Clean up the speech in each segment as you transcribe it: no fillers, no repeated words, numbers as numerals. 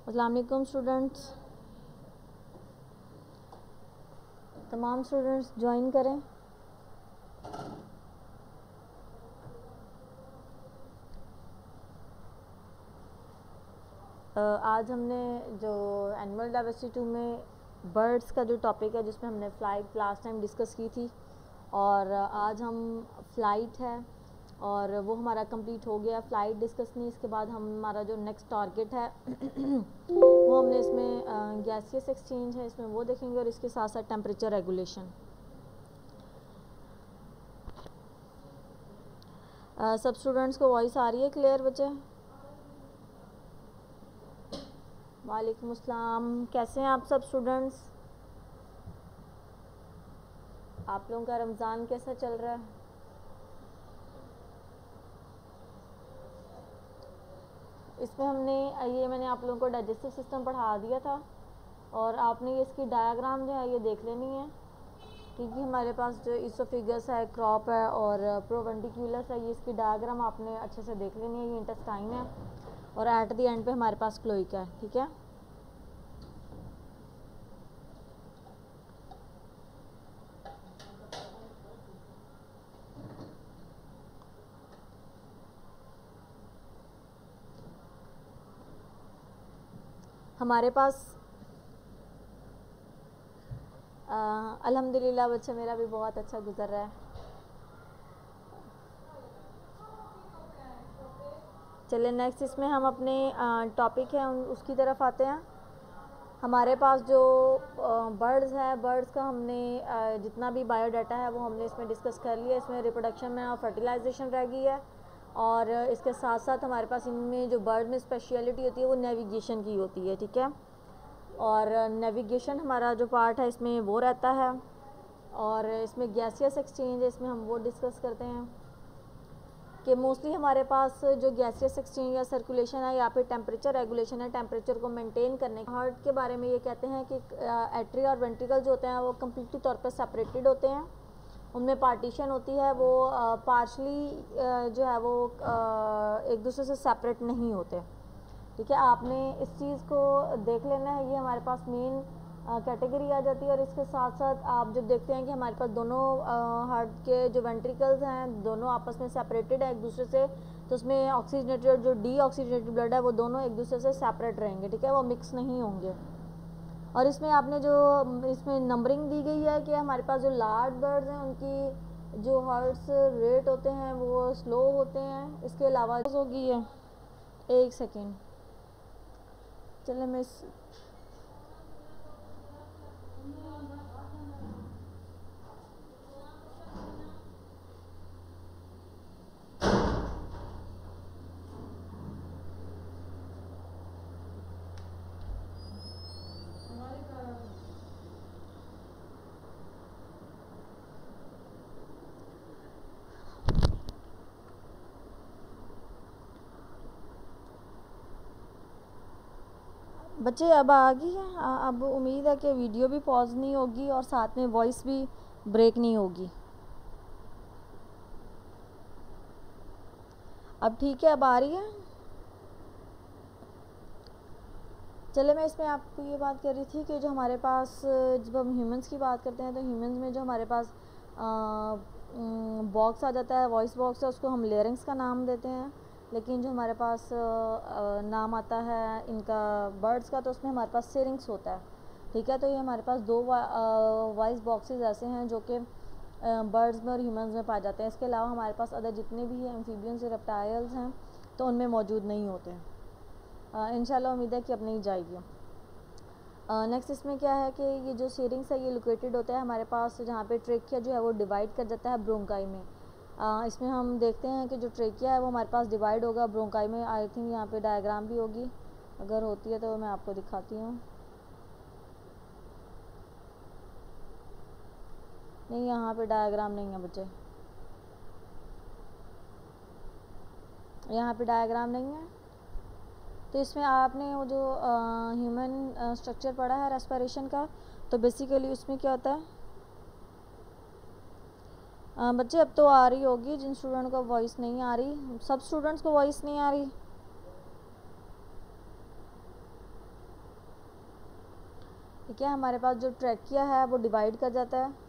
अस्सलाम वालेकुम स्टूडेंट्स, तमाम स्टूडेंट्स ज्वाइन करें। आज हमने जो एनिमल डाइवर्सिटी 2 में बर्ड्स का जो टॉपिक है जिसमें हमने फ़्लाइट लास्ट टाइम डिस्कस की थी और आज हम फ़्लाइट है और वो हमारा कंप्लीट हो गया। फ़्लाइट डिस्कस नहीं, इसके बाद हमारा जो नेक्स्ट टारगेट है वो हमने इसमें गैसियस एक्सचेंज है, इसमें वो देखेंगे और इसके साथ साथ टेम्परेचर रेगुलेशन। सब स्टूडेंट्स को वॉइस आ रही है क्लियर बच्चे? वालेकुम अस्सलाम, कैसे हैं आप सब स्टूडेंट्स? आप लोगों का रमज़ान कैसा चल रहा है? इसमें हमने मैंने आप लोगों को डाइजेस्टिव सिस्टम पढ़ा दिया था और आपने ये इसकी डायग्राम जो है ये देख लेनी है, क्योंकि हमारे पास जो इसोफिगस है, क्रॉप है और प्रोवेंटिकुलस है, ये इसकी डायग्राम आपने अच्छे से देख लेनी है। ये इंटेस्टाइन है और एट द एंड पे हमारे पास क्लोइका है, ठीक है। हमारे पास अल्हम्दुलिल्लाह बच्चा मेरा भी बहुत अच्छा गुजर रहा है। चलिए नेक्स्ट इसमें हम अपने टॉपिक है उसकी तरफ आते हैं। हमारे पास जो बर्ड्स हैं, बर्ड्स का हमने जितना भी बायोडाटा है वो हमने इसमें डिस्कस कर लिया। इसमें रिप्रोडक्शन में और फर्टिलाइजेशन रह गई है और इसके साथ साथ हमारे पास इनमें जो बर्ड में स्पेशलिटी होती है वो नेविगेशन की होती है, ठीक है। और नेविगेशन हमारा जो पार्ट है इसमें वो रहता है और इसमें गैसियस एक्सचेंज है, इसमें हम वो डिस्कस करते हैं कि मोस्टली हमारे पास जो गैसियस एक्सचेंज या सर्कुलेशन है या फिर टेम्परेचर रेगुलेशन है, टेम्परेचर को मेंटेन करने। हार्ट के बारे में ये कहते हैं कि एट्रिया और वेंट्रिकल जो होते हैं वो कम्प्लीटली तौर पर सेपरेटेड होते हैं, उनमें पार्टीशन होती है, वो पार्शली जो है वो एक दूसरे से सेपरेट नहीं होते, ठीक है। आपने इस चीज़ को देख लेना है। ये हमारे पास मेन कैटेगरी आ जाती है और इसके साथ साथ आप जब देखते हैं कि हमारे पास दोनों हार्ट के जो वेंट्रिकल्स हैं दोनों आपस में सेपरेटेड है एक दूसरे से, तो उसमें ऑक्सीजनेटेड जो डी ऑक्सीजनेटेड ब्लड है वो दोनों एक दूसरे से सेपरेट रहेंगे, ठीक है, वो मिक्स नहीं होंगे। और इसमें आपने जो इसमें नंबरिंग दी गई है कि हमारे पास जो लार्ज बर्ड्स हैं उनकी जो हार्ट्स रेट होते हैं वो स्लो होते हैं। इसके अलावा होगी है, एक सेकेंड, चलिए मैं बच्चे अब आ गई है। अब उम्मीद है कि वीडियो भी पॉज नहीं होगी और साथ में वॉइस भी ब्रेक नहीं होगी। अब ठीक है, अब आ रही है। चले मैं इसमें आपको ये बात कर रही थी कि जो हमारे पास जब हम ह्यूमंस की बात करते हैं तो ह्यूमंस में जो हमारे पास बॉक्स आ जाता है, वॉइस बॉक्स है, उसको हम लेयरिंग्स का नाम देते हैं। लेकिन जो हमारे पास नाम आता है इनका बर्ड्स का, तो उसमें हमारे पास सिरिंग्स होता है, ठीक है। तो ये हमारे पास दो वॉइस बॉक्सेस ऐसे हैं जो कि बर्ड्स में और ह्यूमंस में पाए जाते हैं। इसके अलावा हमारे पास अदर जितने भी एम्फीबियंस और रेप्टाइल्स हैं तो उनमें मौजूद नहीं होते हैं। इंशाल्लाह उम्मीद है कि अब नहीं जाएगी। नेक्स्ट इसमें क्या है कि ये जो सिरिंग्स है ये लोकेटेड होता है हमारे पास जहाँ पे ट्रेकिया जो है वो डिवाइड कर जाता है ब्रोंकाई में। इसमें हम देखते हैं कि जो ट्रेकिया है वो हमारे पास डिवाइड होगा ब्रोंकाई में। आई थिंक यहाँ पे डायग्राम भी होगी, अगर होती है तो मैं आपको दिखाती हूँ। नहीं, यहाँ पे डायग्राम नहीं है बच्चे, यहाँ पे डायग्राम नहीं है। तो इसमें आपने वो जो ह्यूमन स्ट्रक्चर पढ़ा है रेस्पिरेशन का, तो बेसिकली उसमें क्या होता है बच्चे, अब तो आ रही होगी जिन स्टूडेंट को वॉइस नहीं आ रही। सब स्टूडेंट्स को वॉइस नहीं आ रही? ठीक है, हमारे पास जो ट्रैकिया है वो डिवाइड कर जाता है।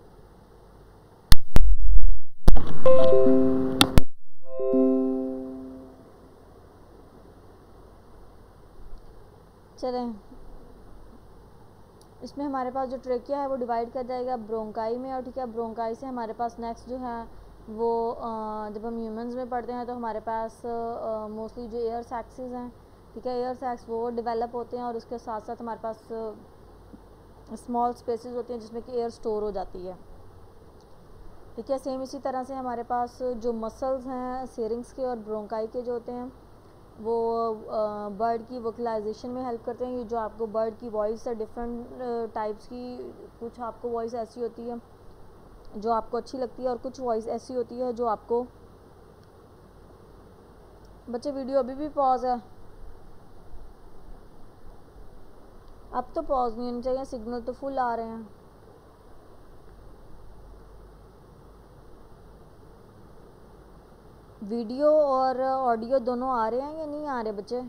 चलें, इसमें हमारे पास जो ट्रेकिया है वो डिवाइड कर जाएगा ब्रोंकाई में, और ठीक है, ब्रोंकाई से हमारे पास नेक्स्ट जो है वो जब हम ह्यूमंस में पढ़ते हैं तो हमारे पास मोस्टली जो एयर सैक्सेस हैं, ठीक है, एयर सैक्स वो डेवलप होते हैं, और उसके साथ साथ हमारे पास स्मॉल स्पेसेस होती हैं जिसमें कि एयर स्टोर हो जाती है। ठीक है, सेम इसी तरह से हमारे पास जो मसल्स हैं सेरिंग्स के और ब्रोंकाई के जो होते हैं वो बर्ड की वोकलाइजेशन में हेल्प करते हैं। ये जो आपको बर्ड की वॉइस है डिफरेंट टाइप्स की, कुछ आपको वॉइस ऐसी होती है जो आपको अच्छी लगती है और कुछ वॉइस ऐसी होती है जो आपको, बच्चे वीडियो अभी भी पॉज है, अब तो पॉज नहीं होनी चाहिए, सिग्नल तो फुल आ रहे हैं। वीडियो और ऑडियो दोनों आ रहे हैं या नहीं आ रहे बच्चे?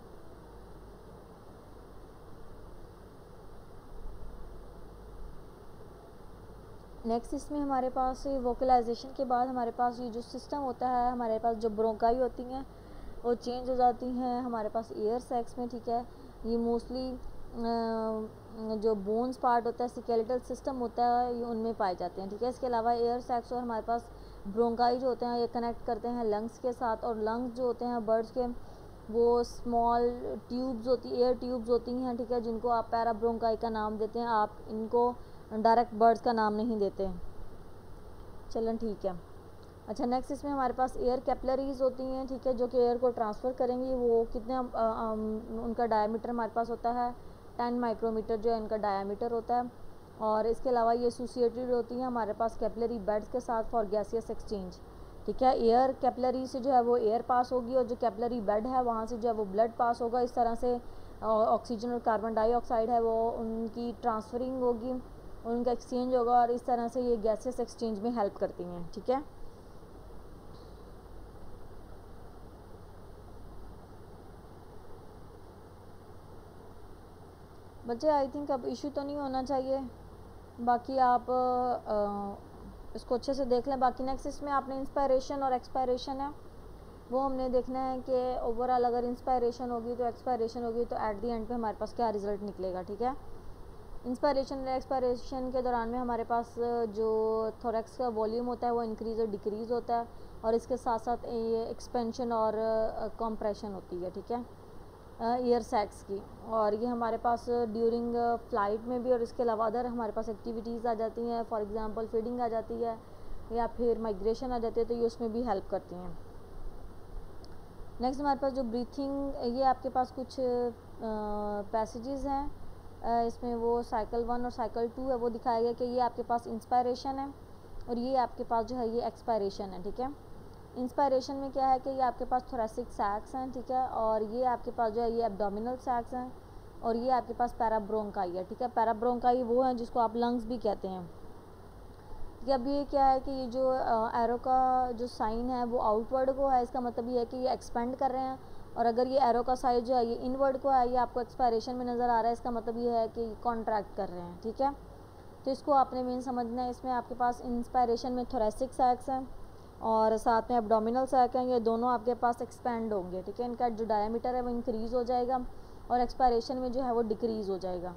नेक्स्ट इसमें हमारे पास वोकलाइजेशन के बाद हमारे पास ये जो सिस्टम होता है, हमारे पास जो ब्रोंकाई होती हैं वो चेंज हो जाती हैं हमारे पास एयर सैक्स में। ठीक है, ये मोस्टली जो बोन्स पार्ट होता है, स्केलेटल सिस्टम होता है, ये उनमें पाए जाते हैं। ठीक है, इसके अलावा एयर सैक्स और हमारे पास ब्रोंकाई जो होते हैं ये कनेक्ट करते हैं लंग्स के साथ, और लंग्स जो होते हैं बर्ड्स के वो स्मॉल ट्यूब्स होती, एयर ट्यूब्स होती हैं। ठीक है, जिनको आप पैरा ब्रोंकाई का नाम देते हैं, आप इनको डायरेक्ट बर्ड्स का नाम नहीं देते। चलन ठीक है। अच्छा, नेक्स्ट इसमें हमारे पास एयर कैपिलरीज होती हैं, ठीक है, जो कि एयर को ट्रांसफ़र करेंगी। वो कितने उनका डायमीटर हमारे पास होता है 10 माइक्रोमीटर जो है इनका डायमीटर होता है, और इसके अलावा ये एसोसिएटेड होती हैं हमारे पास कैपिलरी बेड्स के साथ फॉर गैसियस एक्सचेंज। ठीक है, एयर कैपिलरी से जो है वो एयर पास होगी, और जो कैपिलरी बेड है वहाँ से जो है वो ब्लड पास होगा। इस तरह से ऑक्सीजन और कार्बन डाइऑक्साइड है वो उनकी ट्रांसफरिंग होगी, उनका एक्सचेंज होगा, और इस तरह से ये गैसेस एक्सचेंज में हेल्प करती हैं। ठीक है, बच्चे आई थिंक अब इशू तो नहीं होना चाहिए, बाकी आप इसको अच्छे से देख लें। बाकी नेक्स्ट इसमें आपने इंस्पायरेशन और एक्सपायरेशन है वो हमने देखना है कि ओवरऑल अगर इंस्पायरेशन होगी तो एक्सपायरेशन होगी तो एट द एंड पे हमारे पास क्या रिज़ल्ट निकलेगा। ठीक है, इंस्पायरेशन और एक्सपायरेशन के दौरान में हमारे पास जो थोरैक्स का वॉल्यूम होता है वो इंक्रीज़ और डिक्रीज़ होता है, और इसके साथ साथ ये एक्सपेंशन और कंप्रेशन होती है। ठीक है, एयर सैक्स की, और ये हमारे पास ड्यूरिंग फ़्लाइट में भी और इसके अलावा अदर हमारे पास एक्टिविटीज़ आ जाती हैं, फॉर एग्ज़ाम्पल फीडिंग आ जाती है या फिर माइग्रेशन आ जाती है, तो ये उसमें भी हेल्प करती हैं। नेक्स्ट हमारे पास जो ब्रीथिंग, ये आपके पास कुछ पैसेजेस हैं, इसमें वो साइकिल 1 और साइकिल 2 है वो दिखाया गया कि ये आपके पास इंस्पायरेशन है और ये आपके पास जो है ये एक्सपायरेशन है। ठीक है, इंस्पायरेशन में क्या है कि ये आपके पास थोरैसिक सैक्स हैं, ठीक है, और ये आपके पास जो है ये एब्डोमिनल सैक्स हैं, और ये आपके पास पैराब्रोंकाई है। ठीक है, पैराब्रोंकाई वो है जिसको आप लंग्स भी कहते हैं। ठीक है, अब ये क्या है कि ये जो एरो का जो साइन है वो आउटवर्ड को है, इसका मतलब ये है कि ये एक्सपेंड कर रहे हैं, और अगर ये एरो का साइज जो है ये इनवर्ड को है, ये आपको एक्सपायरेशन में नज़र आ रहा है, इसका मतलब ये है कि कॉन्ट्रैक्ट कर रहे हैं। ठीक है, तो इसको आपने मेन समझना है। इसमें आपके पास इंस्पायरेशन में थोरैसिक सैक्स हैं और साथ में एब्डोमिनल सैक हैं, ये दोनों आपके पास एक्सपेंड होंगे। ठीक है, इनका जो डायमीटर है वो इंक्रीज़ हो जाएगा और एक्सपायरेशन में जो है वो डिक्रीज़ हो जाएगा।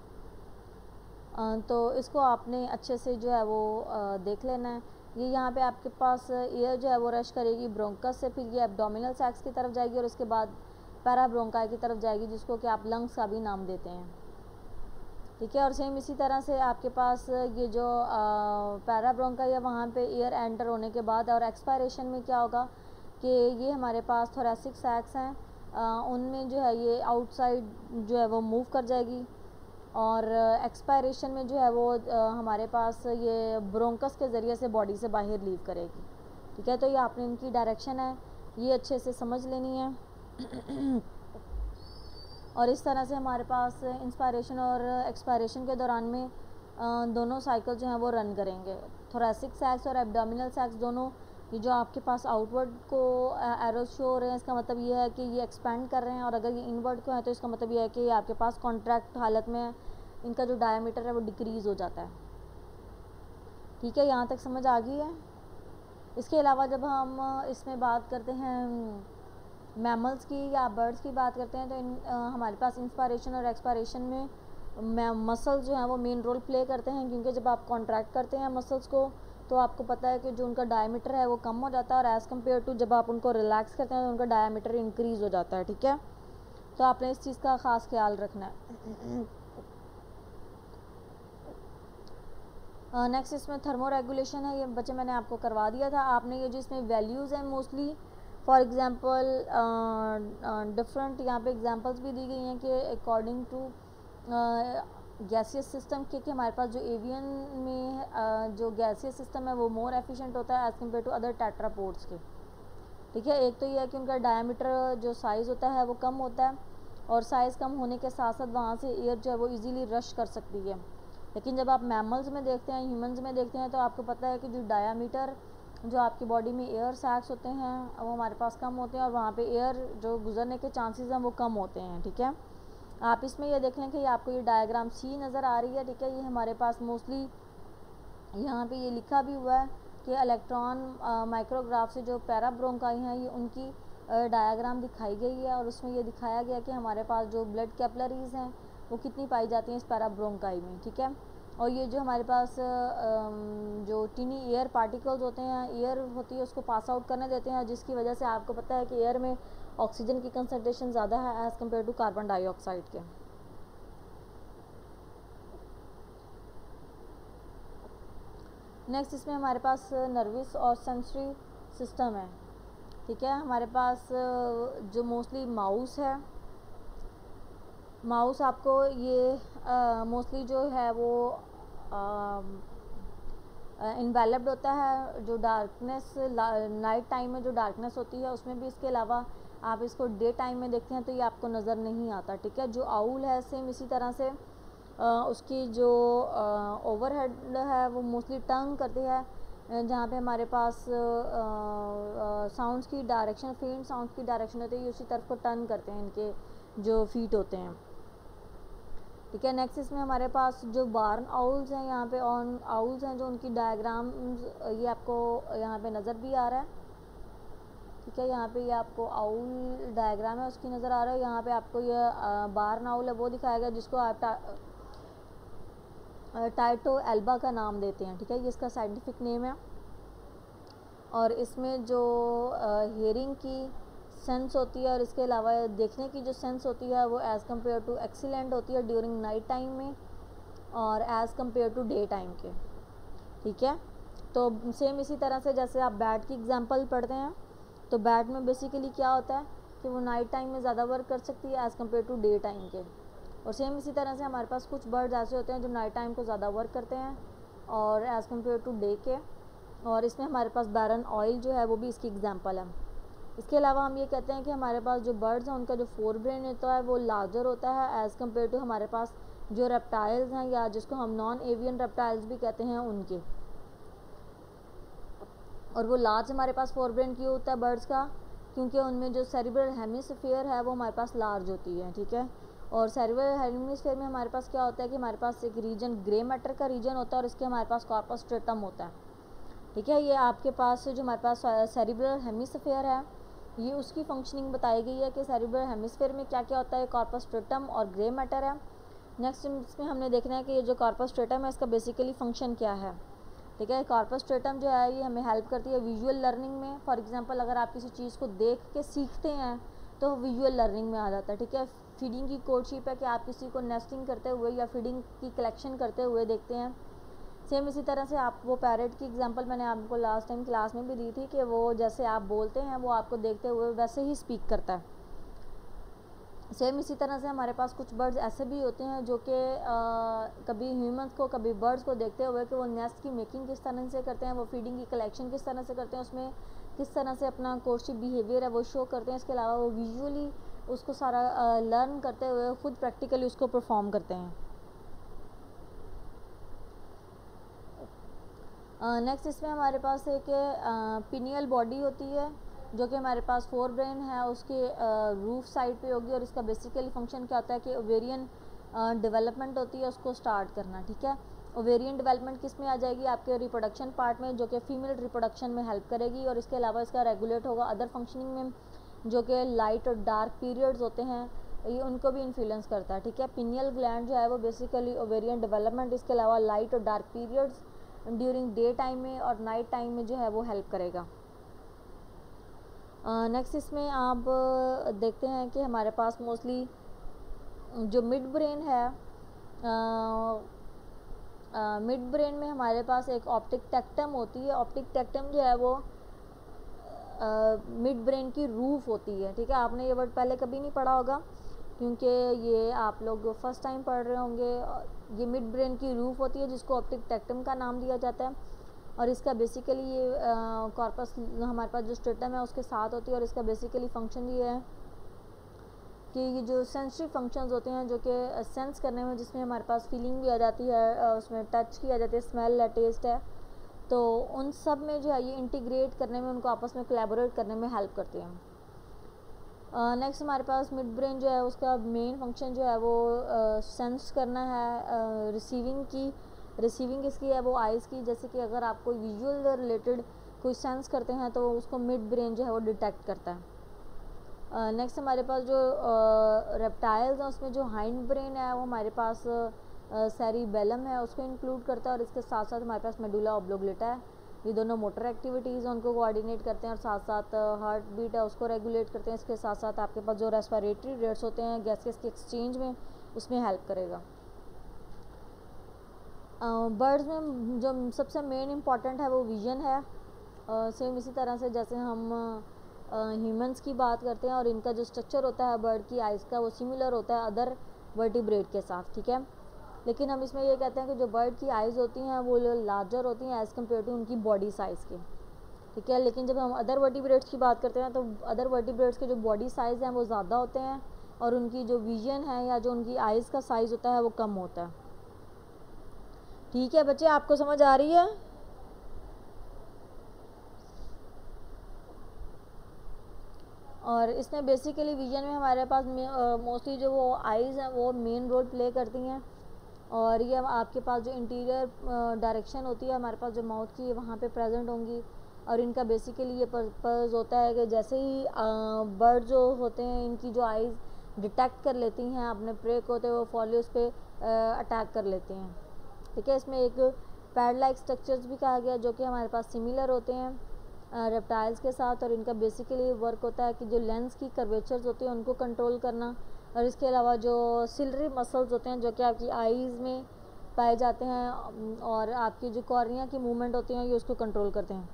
तो इसको आपने अच्छे से जो है वो देख लेना है। ये यहाँ पे आपके पास एयर जो है वो रश करेगी ब्रोंकस से, फिर ये एब्डोमिनल सैक्स की तरफ जाएगी और उसके बाद पैराब्रोंकाई की तरफ जाएगी, जिसको कि आप लंग्स का भी नाम देते हैं। ठीक है, और सेम इसी तरह से आपके पास ये जो पैराब्रोंकाई है वहाँ पे एयर एंटर होने के बाद, और एक्सपायरेशन में क्या होगा कि ये हमारे पास थोरैसिक सैक्स हैं, उनमें जो है ये आउटसाइड जो है वो मूव कर जाएगी, और एक्सपायरेशन में जो है वो हमारे पास ये ब्रोंकस के ज़रिए से बॉडी से बाहर लीव करेगी। ठीक है, तो ये आपने इनकी डायरेक्शन है ये अच्छे से समझ लेनी है। और इस तरह से हमारे पास इंस्पायरेशन और एक्सपायरेशन के दौरान में दोनों साइकिल जो हैं वो रन करेंगे। थोरैसिक सैक्स और एब्डोमिनल सैक्स दोनों, ये जो आपके पास आउटवर्ड को एरोज शो हो रहे हैं, इसका मतलब ये है कि ये एक्सपेंड कर रहे हैं, और अगर ये इनवर्ड को है तो इसका मतलब ये है कि ये आपके पास कॉन्ट्रैक्ट हालत में इनका जो डायमीटर है वो डिक्रीज़ हो जाता है। ठीक है, यहाँ तक समझ आ गई है। इसके अलावा जब हम इसमें बात करते हैं मैमल्स की या बर्ड्स की बात करते हैं तो हमारे पास इंस्पायरेशन और एक्सपायरेशन में मसल्स जो हैं वो मेन रोल प्ले करते हैं, क्योंकि जब आप कॉन्ट्रैक्ट करते हैं मसल्स को तो आपको पता है कि जो उनका डायमीटर है वो कम हो जाता है, और एज़ कम्पेयर टू जब आप उनको रिलैक्स करते हैं तो उनका डायमीटर इंक्रीज़ हो जाता है। ठीक है, तो आपने इस चीज़ का ख़ास ख्याल रखना है। नेक्स्ट इसमें थर्मो रेगुलेशन है, ये बच्चे मैंने आपको करवा दिया था। आपने ये जो इसमें वैल्यूज़ हैं मोस्टली फॉर एग्ज़ाम्पल डिफरेंट यहाँ पे एग्जांपल्स भी दी गई हैं कि अकॉर्डिंग टू गैसियस सिस्टम के कि हमारे पास जो एवियन में जो गैसियस सिस्टम है वो मोर एफिशिएंट होता है as compare to other tetrapods के। ठीक है, एक तो ये है कि उनका डायमीटर जो साइज़ होता है वो कम होता है, और साइज़ कम होने के साथ साथ वहाँ से एयर जो है वो इजीली रश कर सकती है। लेकिन जब आप मैमल्स में देखते हैं, ह्यूमंस में देखते हैं, तो आपको पता है कि जो डायामीटर जो आपकी बॉडी में एयर सैक्स होते हैं वो हमारे पास कम होते हैं, और वहाँ पे एयर जो गुजरने के चांसेस हैं वो कम होते हैं। ठीक है, आप इसमें ये देख लें कि आपको ये डायग्राम सी नज़र आ रही है। ठीक है, ये हमारे पास मोस्टली यहाँ पे ये लिखा भी हुआ है कि इलेक्ट्रॉन माइक्रोग्राफ से जो पैराब्रोंकाई हैं ये उनकी डायग्राम दिखाई गई है, और उसमें ये दिखाया गया कि हमारे पास जो ब्लड कैपिलरीज हैं वो कितनी पाई जाती हैं इस पैराब्रोंकाई में। ठीक है, और ये जो हमारे पास जो टिनी एयर पार्टिकल्स होते हैं, एयर होती है उसको पास आउट करने देते हैं, जिसकी वजह से आपको पता है कि एयर में ऑक्सीजन की कंसनट्रेशन ज़्यादा है as compare to carbon dioxide के। नेक्स्ट इसमें हमारे पास नर्वस और सेंसरी सिस्टम है। ठीक है, हमारे पास जो मोस्टली माउस है, माउस आपको ये मोस्टली जो है वो इन्वेलप्ड होता है, जो डार्कनेस नाइट टाइम में जो डार्कनेस होती है उसमें भी। इसके अलावा आप इसको डे टाइम में देखते हैं तो ये आपको नज़र नहीं आता। ठीक है, जो आउल है सेम इसी तरह से उसकी जो ओवरहेड है वो मोस्टली टर्न करती है, जहाँ पे हमारे पास साउंड्स की डायरेक्शन, फेंट साउंड्स की डायरेक्शन होती है, उसी तरफ को टर्न करते हैं इनके जो फीट होते हैं। ठीक है, नेक्स्ट इसमें हमारे पास जो बार्न आउल्स हैं, यहाँ पे ऑन आउल्स हैं जो उनकी डायग्राम ये आपको यहाँ पे नज़र भी आ रहा है। ठीक है, यहाँ पे ये आपको आउल डायग्राम है उसकी नज़र आ रहा है। यहाँ पे आपको ये बार्न आउल है वो दिखाया गया, जिसको आप टाइटो एल्बा का नाम देते हैं। ठीक है, ये इसका साइंटिफिक नेम है। और इसमें जो हेयरिंग की सेंस होती है और इसके अलावा देखने की जो सेंस होती है वो एज़ कम्पेयर टू एक्सीलेंट होती है ड्यूरिंग नाइट टाइम में और as compare to day time के। ठीक है, तो सेम इसी तरह से जैसे आप बैट की एग्जांपल पढ़ते हैं, तो बैट में बेसिकली क्या होता है कि वो नाइट टाइम में ज़्यादा वर्क कर सकती है as compare to day time के। और सेम इसी तरह से हमारे पास कुछ बर्ड्स ऐसे होते हैं जो नाइट टाइम को ज़्यादा वर्क करते हैं और एज़ कम्पेयर टू डे के। और इसमें हमारे पास बैरन ऑयल जो है वो भी इसकी एग्जांपल है। इसके अलावा हम ये कहते हैं कि हमारे पास जो बर्ड्स हैं उनका जो फोर ब्रेन होता है वो लार्जर होता है एज़ कम्पेयर टू हमारे पास जो रेप्टाइल्स हैं, या जिसको हम नॉन एवियन रेप्टाइल्स भी कहते हैं, उनके। और वो लार्ज हमारे पास फोर ब्रेन क्यों होता है बर्ड्स का, क्योंकि उनमें जो सेरिब्रल हेमिस्फीयर है वो हमारे पास लार्ज होती है। ठीक है, और सेरिब्रल हेमिस्फीयर में हमारे पास क्या होता है कि हमारे पास एक रीजन ग्रे मैटर का रीजन होता है और इसके हमारे पास कॉर्पस स्ट्रेटम होता है। ठीक है, ये आपके पास जो हमारे पास सेरिब्रल हेमिस्फीयर है ये उसकी फंक्शनिंग बताई गई है कि सेरिब्रल हेमिस्फीयर में क्या क्या होता है, कॉर्पस स्ट्रेटम और ग्रे मैटर है। नेक्स्ट इसमें हमने देखना है कि ये जो कॉर्पस स्ट्रेटम है इसका बेसिकली फंक्शन क्या है। ठीक है, कॉर्पस स्ट्रेटम जो है ये हमें हेल्प करती है विजुअल लर्निंग में। फॉर एग्जांपल अगर आप किसी चीज़ को देख के सीखते हैं तो विजुअल लर्निंग में आ जाता है। ठीक है, फीडिंग की कोडशिप है कि आप किसी को नेस्टिंग करते हुए या फीडिंग की कलेक्शन करते हुए देखते हैं। सेम इसी तरह से आप वो पैरेट की एग्जांपल मैंने आपको लास्ट टाइम क्लास में भी दी थी कि वो जैसे आप बोलते हैं वो आपको देखते हुए वैसे ही स्पीक करता है। सेम इसी तरह से हमारे पास कुछ बर्ड्स ऐसे भी होते हैं जो कि कभी ह्यूमंस को कभी बर्ड्स को देखते हुए कि वो नेस्ट की मेकिंग किस तरह से करते हैं, वो फीडिंग की कलेक्शन किस तरह से करते हैं, उसमें किस तरह से अपना कोर्शिप बिहेवियर है वो शो करते हैं। इसके अलावा वो विजुअली उसको सारा लर्न करते हुए खुद प्रैक्टिकली उसको परफॉर्म करते हैं। नेक्स्ट इसमें हमारे पास एक पिनियल बॉडी होती है जो कि हमारे पास फोर ब्रेन है उसके रूफ साइड पे होगी, और इसका बेसिकली फंक्शन क्या होता है कि ओवेरियन डेवलपमेंट होती है उसको स्टार्ट करना, ठीक है। ओवेरियन डेवलपमेंट किस में आ जाएगी, आपके रिप्रोडक्शन पार्ट में, जो कि फीमेल रिप्रोडक्शन में हेल्प करेगी, और इसके अलावा इसका रेगुलेट होगा अदर फंक्शनिंग में, जो कि लाइट और डार्क पीरियड्स होते हैं, ये उनको भी इन्फ्लुएंस करता है, ठीक है। पिनियल ग्लैंड जो है वो बेसिकली ओवेरियन डेवलपमेंट, इसके अलावा लाइट और dark periods during day time में और नाइट टाइम में जो है वो हेल्प करेगा। नेक्स्ट इसमें आप देखते हैं कि हमारे पास मोस्टली जो मिड ब्रेन है, मिड ब्रेन में हमारे पास एक ऑप्टिक टेक्टम होती है। ऑप्टिक टेक्टम जो है वो मिड ब्रेन की रूफ होती है, ठीक है। आपने ये वर्ड पहले कभी नहीं पढ़ा होगा क्योंकि ये आप लोग फर्स्ट टाइम पढ़ रहे होंगे। ये मिड ब्रेन की रूफ होती है जिसको ऑप्टिक टेक्टम का नाम दिया जाता है, और इसका बेसिकली ये कॉर्पस हमारे पास जो स्ट्रेटम है उसके साथ होती है, और इसका बेसिकली फंक्शन ये है कि ये जो सेंसरी फंक्शंस होते हैं जो कि सेंस करने में, जिसमें हमारे पास फीलिंग भी आ जाती है, उसमें टच की आ जाती है, स्मेल है, टेस्ट है, तो उन सब में जो है ये इंटीग्रेट करने में, उनको आपस में कोलैबोरेट करने में हेल्प करते हैं। नेक्स्ट हमारे पास मिड ब्रेन जो है उसका मेन फंक्शन जो है वो सेंस करना है, रिसीविंग इसकी है वो आइज़ की। जैसे कि अगर आप कोई विजुअल रिलेटेड कोई सेंस करते हैं तो उसको मिड ब्रेन जो है वो डिटेक्ट करता है। नेक्स्ट हमारे पास जो रेप्टाइल्स हैं उसमें जो हाइंड ब्रेन है वो हमारे पास सेरिबेलम है उसको इंक्लूड करता है, और इसके साथ साथ हमारे पास मेडुला ऑब्लोंगेटा है। ये दोनों मोटर एक्टिविटीज़ हैं उनको कोऑर्डिनेट करते हैं, और साथ साथ हार्ट बीट है उसको रेगुलेट करते हैं। इसके साथ साथ आपके पास जो रेस्पिरेटरी रेट्स होते हैं गैसेस के एक्सचेंज में, उसमें हेल्प करेगा। बर्ड्स में जो सबसे मेन इम्पॉर्टेंट है वो विजन है। सेम इसी तरह से जैसे हम ह्यूमंस की बात करते हैं, और इनका जो स्ट्रक्चर होता है बर्ड की आइज़ का वो सिमिलर होता है अदर वर्टिब्रेट के साथ, ठीक है। लेकिन हम इसमें ये कहते हैं कि जो बर्ड की आइज़ होती हैं वो लार्जर होती हैं एज़ कम्पेयर टू उनकी बॉडी साइज़ के, ठीक है। लेकिन जब हम अदर वर्टिब्रेट्स की बात करते हैं तो अदर वर्टिब्रेट्स के जो बॉडी साइज़ हैं वो ज़्यादा होते हैं, और उनकी जो विजन है या जो उनकी आइज़ का साइज़ होता है वो कम होता है, ठीक है। बच्चे आपको समझ आ रही है? और इसमें बेसिकली विजन में हमारे पास मोस्टली जो वो आइज़ हैं वो मेन रोल प्ले करती हैं, और ये आपके पास जो इंटीरियर डायरेक्शन होती है हमारे पास जो माउथ की वहाँ पे प्रेजेंट होंगी, और इनका बेसिकली ये पर्पज़ होता है कि जैसे ही बर्ड जो होते हैं इनकी जो आइज़ डिटेक्ट कर लेती हैं अपने प्रे को, तो वो फॉली उस पर अटैक कर लेते हैं, ठीक है। इसमें एक पैड लाइक स्ट्रक्चर्स भी कहा गया जो कि हमारे पास सिमिलर होते हैं रेप्टाइल्स के साथ, और इनका बेसिकली वर्क होता है कि जो लेंस की कर्वेचर्स होती हैं उनको कंट्रोल करना, और इसके अलावा जो सिलरी मसल्स होते हैं जो कि आपकी आईज़ में पाए जाते हैं, और आपकी जो कॉर्निया की मूवमेंट होती हैं ये उसको कंट्रोल करते हैं।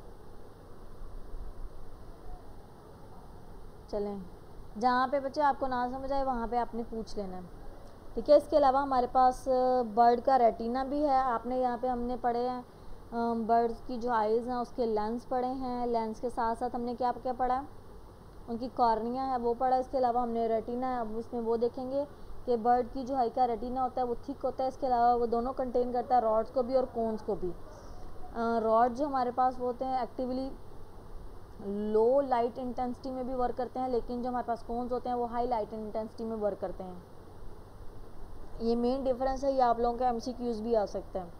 चलें, जहाँ पे बच्चे आपको ना समझ आए वहाँ पे आपने पूछ लेना है, ठीक है। इसके अलावा हमारे पास बर्ड का रेटिना भी है। आपने यहाँ पे हमने पढ़े हैं बर्ड्स की जो आइज़ हैं उसके लेंस पढ़े हैं, लेंस के साथ साथ हमने क्या क्या पढ़ा है, उनकी कॉर्निया है वो पढ़ा। इसके अलावा हमने रेटिना है, अब उसमें वो देखेंगे कि बर्ड की जो हाई का रेटिना होता है वो थिक होता है, इसके अलावा वो दोनों कंटेन करता है रॉड्स को भी और कोन्स को भी। रॉड जो हमारे पास वो होते हैं एक्टिवली लो लाइट इंटेंसिटी में भी वर्क करते हैं, लेकिन जो हमारे पास कोन्स होते हैं वो हाई लाइट इंटेंसिटी में वर्क करते हैं। ये मेन डिफरेंस है, ये आप लोगों का MCQs भी आ सकता है।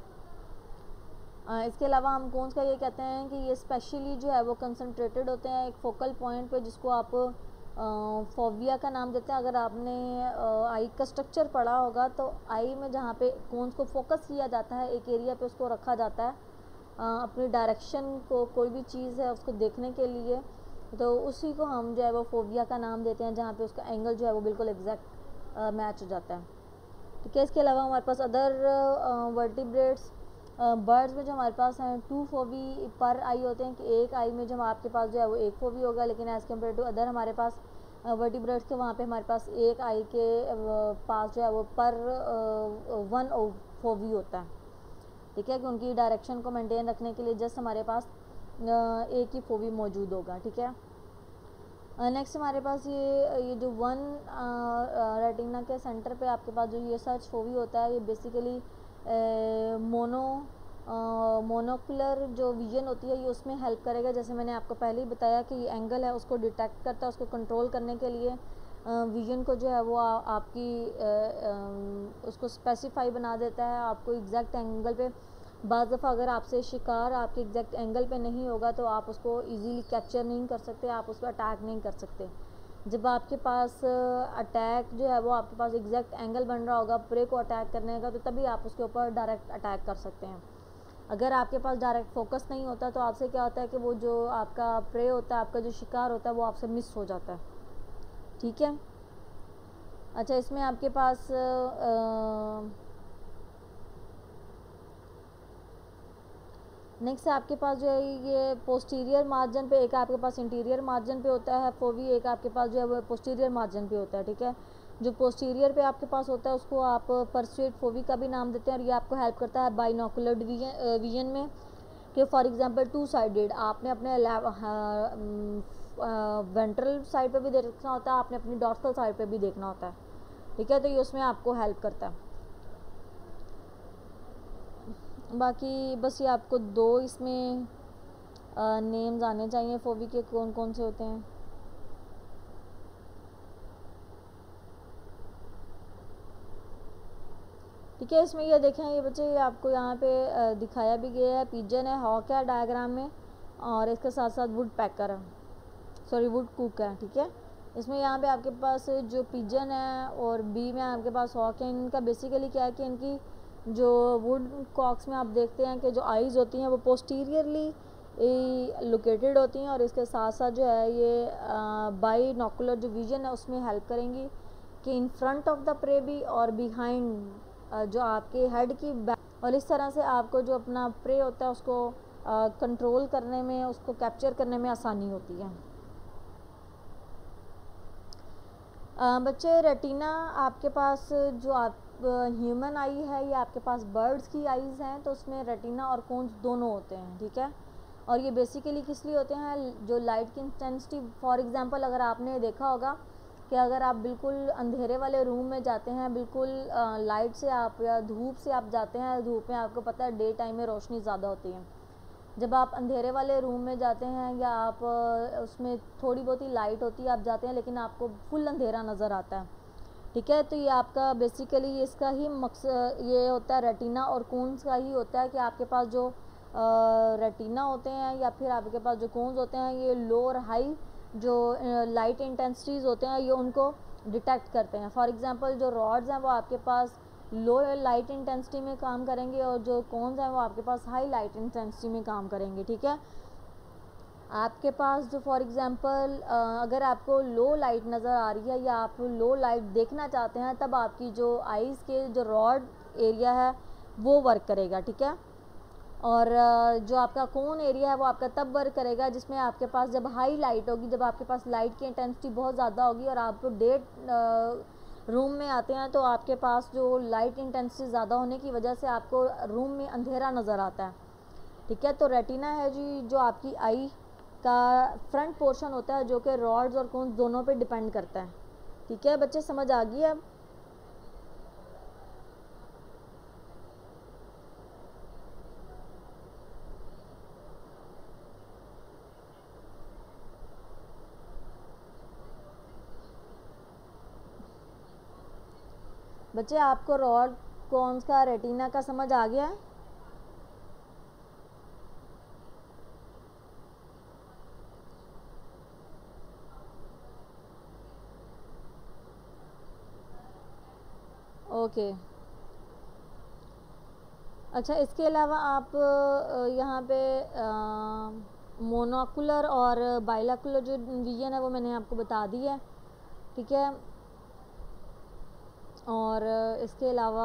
इसके अलावा हम कोन्स का ये कहते हैं कि ये स्पेशली जो है वो कंसंट्रेटेड होते हैं एक फोकल पॉइंट पे, जिसको आप फोविया का नाम देते हैं। अगर आपने आई का स्ट्रक्चर पढ़ा होगा तो आई में जहाँ पे कोन्स को फोकस किया जाता है एक एरिया पे उसको रखा जाता है अपनी डायरेक्शन को, कोई भी चीज़ है उसको देखने के लिए, तो उसी को हम जो है वो फोविया का नाम देते हैं, जहाँ पे उसका एंगल जो है वो बिल्कुल एग्जैक्ट मैच हो जाता है, ठीक है। इसके अलावा हमारे पास अदर वर्टिब्रेट्स बर्ड्स में जो हमारे पास हैं 2 फोवी पर आई होते हैं, कि एक आई में जो आपके पास जो है वो एक फोवी होगा, लेकिन एज़ कम्पेयर टू अदर हमारे पास वर्टिब्रेट्स के वहाँ पे हमारे पास एक आई के पास जो है वो पर 1 फोवी होता है, ठीक है, कि उनकी डायरेक्शन को मेंटेन रखने के लिए जस्ट हमारे पास एक ही फोवी मौजूद होगा, ठीक है। नेक्स्ट हमारे पास ये जो वन रेटिना के सेंटर पे आपके पास जो ये सर्च फोवी होता है, ये बेसिकली मोनोकुलर जो विजन होती है ये उसमें हेल्प करेगा। जैसे मैंने आपको पहले ही बताया कि ये एंगल है उसको डिटेक्ट करता है, उसको कंट्रोल करने के लिए विजन को जो है वो आपकी उसको स्पेसिफाई बना देता है, आपको एग्जैक्ट एंगल पे। बाज़ दफ़ा अगर आपसे शिकार आपके एग्जैक्ट एंगल पे नहीं होगा तो आप उसको इजीली कैप्चर नहीं कर सकते, आप उस पर अटैक नहीं कर सकते। जब आपके पास अटैक जो है वो आपके पास एग्जैक्ट एंगल बन रहा होगा प्रे को अटैक करने का, तो तभी आप उसके ऊपर डायरेक्ट अटैक कर सकते हैं। अगर आपके पास डायरेक्ट फोकस नहीं होता तो आपसे क्या होता है कि वो जो आपका प्रे होता है, आपका जो शिकार होता है, वो आपसे मिस हो जाता है। ठीक है। अच्छा, इसमें आपके पास नेक्स्ट आपके पास जो है ये पोस्टीरियर मार्जिन पे, एक आपके पास इंटीरियर मार्जिन पे होता है फोवी, एक आपके पास जो है वो पोस्टीरियर मार्जिन पे होता है। ठीक है। जो पोस्टीरियर पे आपके पास होता है उसको आप परस्यूएट फोवी का भी नाम देते हैं, और ये आपको हेल्प करता है बाइनोकुलर विजन में, कि फॉर एग्जांपल टू साइडेड आपने अपने वेंट्रल साइड पे भी देखना होता है, आपने अपनी डॉर्सल साइड पे भी देखना होता है। ठीक है। तो ये उसमें आपको हेल्प करता है। बाकी बस ये आपको दो इसमें नेम्स आने चाहिए फोवी के, कौन कौन से होते हैं। ठीक है। इसमें ये देखें ये बच्चे, ये आपको यहाँ पे दिखाया भी गया है, पिजन है, हॉक है डायग्राम में, और इसके साथ साथ वुड पैकर है, सॉरी वुड कुक है। ठीक है। इसमें यहाँ पे आपके पास जो पिजन है और बी में आपके पास हॉक है, इनका बेसिकली क्या है कि इनकी जो वुड कॉक्स में आप देखते हैं कि जो आइज़ होती हैं वो पोस्टीरियरली लोकेटेड होती हैं, और इसके साथ साथ जो है ये बाइनोकुलर जो विजन है उसमें हेल्प करेंगी कि in front of the prey भी और बिहाइंड जो आपके हेड की बैक, और इस तरह से आपको जो अपना प्रे होता है उसको कंट्रोल करने में, उसको कैप्चर करने में आसानी होती है। बच्चे रेटिना आपके पास जो आप ह्यूमन आई है, ये आपके पास बर्ड्स की आईज़ हैं, तो उसमें रेटिना और कोन्स दोनों होते हैं। ठीक है। और ये बेसिकली किस लिए होते हैं, जो लाइट की इंटेंसिटी, फॉर एग्जांपल अगर आपने देखा होगा कि अगर आप बिल्कुल अंधेरे वाले रूम में जाते हैं, बिल्कुल लाइट से आप या धूप से आप जाते हैं, धूप में आपको पता है डे टाइम में रोशनी ज़्यादा होती है। जब आप अंधेरे वाले रूम में जाते हैं या आप उसमें थोड़ी बहुत ही लाइट होती है, आप जाते हैं लेकिन आपको फुल अंधेरा नज़र आता है। ठीक है। तो ये आपका बेसिकली इसका ही मकसद ये होता है, रेटिना और कोन्स का ही होता है कि आपके पास जो रेटिना होते हैं या फिर आपके पास जो कोन्स होते हैं, ये लो और हाई जो लाइट इंटेंसिटीज़ होते हैं ये उनको डिटेक्ट करते हैं। फॉर एग्जांपल जो रॉड्स हैं वो आपके पास लो लाइट इंटेंसिटी में काम करेंगे, और जो कोन्स हैं वो आपके पास हाई लाइट इंटेंसिटी में काम करेंगे। ठीक है। आपके पास जो फॉर एग्जांपल अगर आपको लो लाइट नज़र आ रही है या आप लो लाइट देखना चाहते हैं, तब आपकी जो आइज़ के जो रॉड एरिया है वो वर्क करेगा। ठीक है। और जो आपका कोन एरिया है वो आपका तब वर्क करेगा जिसमें आपके पास जब हाई लाइट होगी, जब आपके पास लाइट की इंटेंसिटी बहुत ज़्यादा होगी और आप डे रूम में आते हैं, तो आपके पास जो लाइट इंटेंसिटी ज़्यादा होने की वजह से आपको रूम में अंधेरा नज़र आता है। ठीक है। तो रेटिना है जी जो आपकी आई का फ्रंट पोर्शन होता है, जो कि रॉड्स और कोन्स दोनों पे डिपेंड करता है। ठीक है बच्चे, समझ आ गई अब। बच्चे आपको रॉड कोन्स का रेटिना का समझ आ गया है? ओके। अच्छा, इसके अलावा आप यहाँ पे मोनोकुलर और बाइलकुलर जो विजन है वो मैंने आपको बता दी है। ठीक है। और इसके अलावा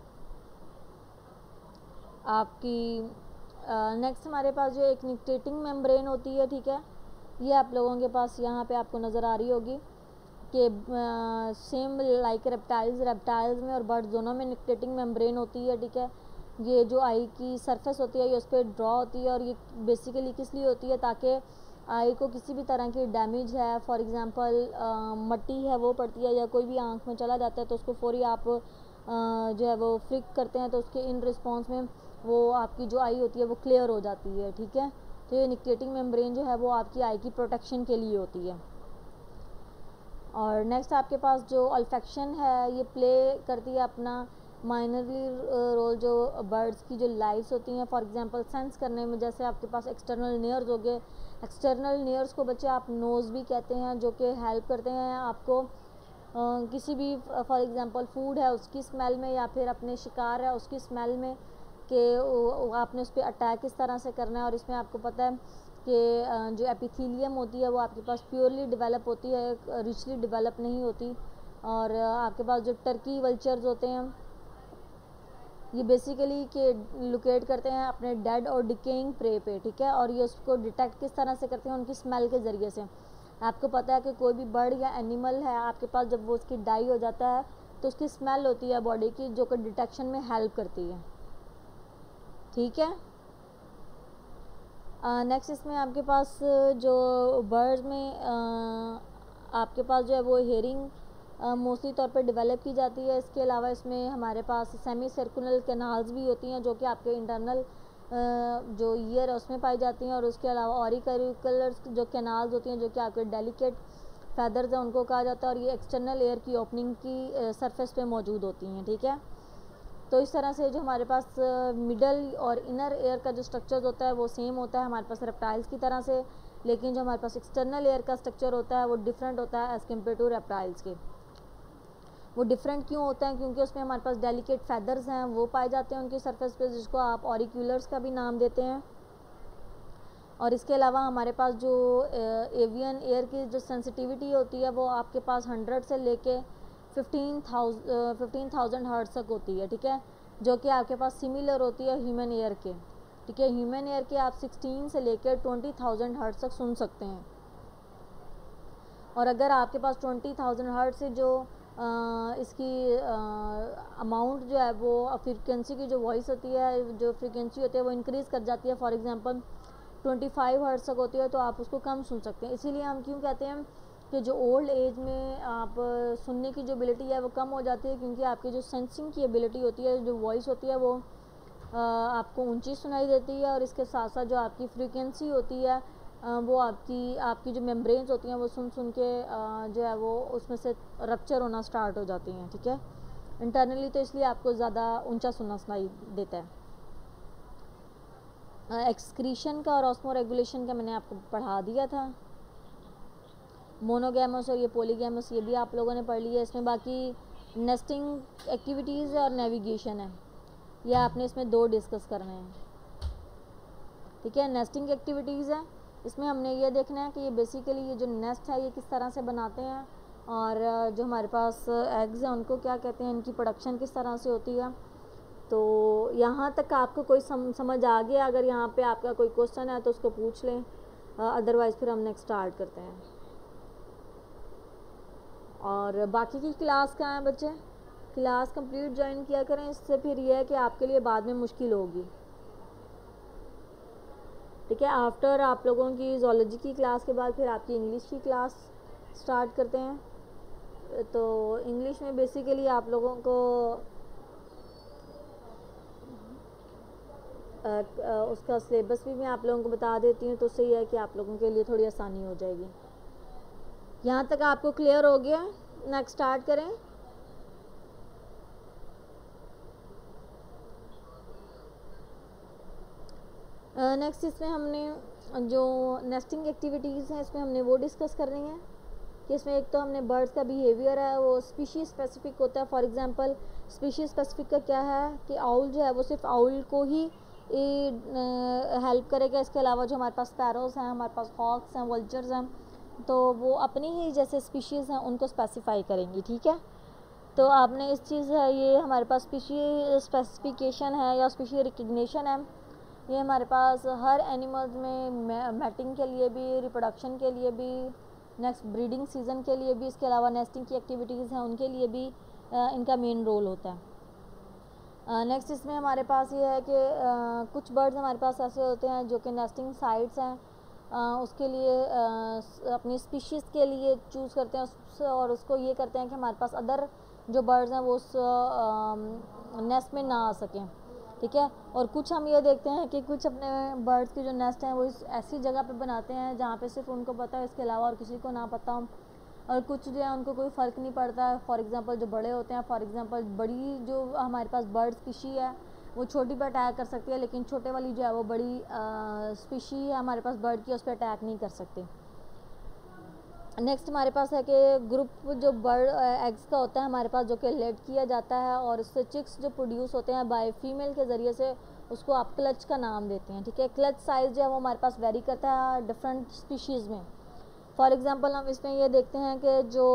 आपकी नेक्स्ट हमारे पास जो एक निक्टेटिंग मेम्ब्रेन होती है। ठीक है। ये आप लोगों के पास यहाँ पे आपको नज़र आ रही होगी कि सेम लाइक रेप्टाइल्स में और बर्ड्स दोनों में निक्टेटिंग मेम्ब्रेन होती है। ठीक है। ये जो आई की सरफेस होती है ये उस पर ड्रॉ होती है, और ये बेसिकली किस लिए होती है, ताकि आई को किसी भी तरह की डैमेज है, फॉर एग्जांपल मट्टी है वो पड़ती है या कोई भी आंख में चला जाता है, तो उसको फौरी आप जो है वो फ्लिक करते हैं, तो उसके इन रिस्पॉन्स में वो आपकी जो आई होती है वो क्लियर हो जाती है। ठीक है। तो ये निक्टेटिंग मेम्ब्रेन जो है वो आपकी आई की प्रोटेक्शन के लिए होती है। और नेक्स्ट आपके पास जो अल्फेक्शन है ये प्ले करती है अपना माइनरली रोल जो बर्ड्स की जो लाइव्स होती हैं, फॉर एग्जांपल सेंस करने में। जैसे आपके पास एक्सटर्नल नियर्स हो गए, एक्सटर्नल नियर्स को बच्चे आप नोज़ भी कहते हैं, जो कि हेल्प करते हैं आपको किसी भी फॉर एग्जांपल फूड है उसकी स्मेल में या फिर अपने शिकार है उसकी स्मेल में कि आपने उस पर अटैक किस तरह से करना है। और इसमें आपको पता है कि जो एपिथेलियम होती है वो आपके पास प्योरली डेवलप होती है, रिचली डेवलप नहीं होती। और आपके पास जो टर्की वल्चर्स होते हैं ये बेसिकली के लोकेट करते हैं अपने डेड और डिकेइंग प्रे पे, ठीक है। और ये उसको डिटेक्ट किस तरह से करते हैं, उनकी स्मेल के ज़रिए से। आपको पता है कि कोई भी बर्ड या एनिमल है आपके पास, जब वो उसकी डाई हो जाता है तो उसकी स्मेल होती है बॉडी की, जो कि डिटेक्शन में हेल्प करती है, ठीक है। नेक्स्ट इसमें आपके पास जो बर्ड्स में आपके पास जो है वो हेयरिंग मोस्टली तौर पे डेवलप की जाती है। इसके अलावा इसमें हमारे पास सेमी सर्कुलर कैनाल्स भी होती हैं जो कि आपके इंटरनल जो ईयर है उसमें पाई जाती हैं। और उसके अलावा ऑरिकल्स जो कैनाल्स होती हैं जो कि आपके डेलिकेट फैदर्स हैं उनको कहा जाता है, और ये एक्सटर्नल एयर की ओपनिंग की सरफेस पे मौजूद होती हैं, ठीक है। तो इस तरह से जो हमारे पास मिडल और इनर एयर का जो स्ट्रक्चर होता है वो सेम होता है हमारे पास रेप्टाइल्स की तरह से, लेकिन जो हमारे पास एक्सटर्नल एयर का स्ट्रक्चर होता है वो डिफरेंट होता है एज़ कम्पेयर टू रेप्टाइल्स के। वो डिफरेंट क्यों होता है? क्योंकि उसमें हमारे पास डेलिकेट फैदर्स हैं वो पाए जाते हैं उनकी सरफेस पे, जिसको आप ऑरिक्यूलर्स का भी नाम देते हैं। और इसके अलावा हमारे पास जो एवियन एयर की जो सेंसिटिविटी होती है वो आपके पास 100 से लेके 15,000 हर्ट्ज तक होती है, ठीक है, जो कि आपके पास सिमिलर होती है ह्यूमन एयर के, ठीक है। ह्यूमन एयर के आप 16 से लेकर 20,000 हर्ट्ज तक सुन सकते हैं। और अगर आपके पास 20,000 हर्ट्ज से जो इसकी अमाउंट जो है वो फ्रीक्वेंसी की जो वॉइस होती है, जो फ्रीक्वेंसी होती है वो इंक्रीज़ कर जाती है, फॉर एग्जांपल 25 हर्ट्ज तक होती है, तो आप उसको कम सुन सकते हैं। इसीलिए हम क्यों कहते हैं कि जो ओल्ड एज में आप सुनने की जो एबिलिटी है वो कम हो जाती है, क्योंकि आपकी जो सेंसिंग की एबिलिटी होती है, जो वॉइस होती है वो आपको ऊंची सुनाई देती है। और इसके साथ साथ जो आपकी फ्रीक्वेंसी होती है वो आपकी जो मेम्ब्रेन्स होती हैं वो सुन के जो है वो उसमें से रप्चर होना स्टार्ट हो जाती हैं, ठीक है, इंटरनली। तो इसलिए आपको ज़्यादा ऊंचा सुनना सुनाई देता है। एक्सक्रीशन का और ऑस्मो रेगुलेशन का मैंने आपको पढ़ा दिया था। मोनोगैमस और ये पॉलीगैमस ये भी आप लोगों ने पढ़ लिया है। इसमें बाकी नेस्टिंग एक्टिविटीज़ और नेविगेशन है, ये आपने इसमें 2 डिस्कस करने हैं, ठीक है। नेस्टिंग एक्टिविटीज़ है, इसमें हमने ये देखना है कि ये बेसिकली ये जो नेस्ट है ये किस तरह से बनाते हैं, और जो हमारे पास एग्स हैं उनको क्या कहते हैं, इनकी प्रोडक्शन किस तरह से होती है। तो यहाँ तक आपको कोई समझ आ गया? अगर यहाँ पे आपका कोई क्वेश्चन है तो उसको पूछ लें, अदरवाइज़ फिर हम नेक्स्ट स्टार्ट करते हैं। और बाकी की क्लास कहाँ है बच्चे? क्लास कंप्लीट ज्वाइन किया करें, इससे फिर यह है कि आपके लिए बाद में मुश्किल होगी, ठीक है। आफ्टर आप लोगों की ज़ूलॉजी की क्लास के बाद फिर आपकी इंग्लिश की क्लास स्टार्ट करते हैं। तो इंग्लिश में बेसिकली आप लोगों को उसका सिलेबस भी मैं आप लोगों को बता देती हूँ, तो उससे यह है कि आप लोगों के लिए थोड़ी आसानी हो जाएगी। यहाँ तक आपको क्लियर हो गया? नेक्स्ट स्टार्ट करें। नेक्स्ट इसमें हमने जो नेस्टिंग एक्टिविटीज़ हैं इसमें हमने वो डिस्कस कर रही हैं कि इसमें एक तो हमने बर्ड्स का बिहेवियर है वो स्पीशीज़ स्पेसिफिक होता है। फॉर एग्जांपल स्पीशीज़ स्पेसिफिक का क्या है कि आउल जो है वो सिर्फ आउल को ही हेल्प करेगा। इसके अलावा जो हमारे पास स्पैरोज़ हैं, हमारे पास हॉक्स हैं, वल्चर्स हैं, तो वो अपनी ही जैसे स्पीशीज़ हैं उनको स्पेसिफाई करेंगी, ठीक है। तो आपने इस चीज़ है, ये हमारे पास स्पीशी स्पेसिफिकेशन है या स्पीशी रिकग्निशन है, ये हमारे पास हर एनिमल्स में मैटिंग के लिए भी, रिप्रोडक्शन के लिए भी, नेक्स्ट ब्रीडिंग सीज़न के लिए भी, इसके अलावा नेस्टिंग की एक्टिविटीज़ हैं उनके लिए भी इनका मेन रोल होता है। नेक्स्ट इसमें हमारे पास ये है कि कुछ बर्ड्स हमारे पास ऐसे होते हैं जो कि नेस्टिंग साइट्स हैं उसके लिए अपनी स्पीशीज़ के लिए चूज़ करते हैं और उसको ये करते हैं कि हमारे पास अदर जो बर्ड्स हैं वो उस नेस्ट में ना आ सकें, ठीक है। और कुछ हम ये देखते हैं कि कुछ अपने बर्ड्स के जो नेस्ट हैं वो इस ऐसी जगह पे बनाते हैं जहाँ पे सिर्फ उनको पता है, इसके अलावा और किसी को ना पता हो। और कुछ जो है उनको कोई फ़र्क नहीं पड़ता। फॉर एग्ज़ाम्पल जो बड़े होते हैं, फॉर एग्ज़ाम्पल बड़ी जो हमारे पास बर्ड स्पीशी है वो छोटी पर अटैक कर सकती है, लेकिन छोटे वाली जो है वो बड़ी स्पीशी है हमारे पास बर्ड की, उस पर अटैक नहीं कर सकते। नेक्स्ट हमारे पास है कि ग्रुप जो बर्ड एग्स का होता है हमारे पास, जो कि लेट किया जाता है और उससे चिक्स जो प्रोड्यूस होते हैं बाय फीमेल के ज़रिए से, उसको आप क्लच का नाम देते हैं। ठीक है, क्लच साइज़ जो है वो हमारे पास वेरी करता है डिफरेंट स्पीशीज़ में। फॉर एग्ज़ाम्पल हम इसमें ये देखते हैं कि जो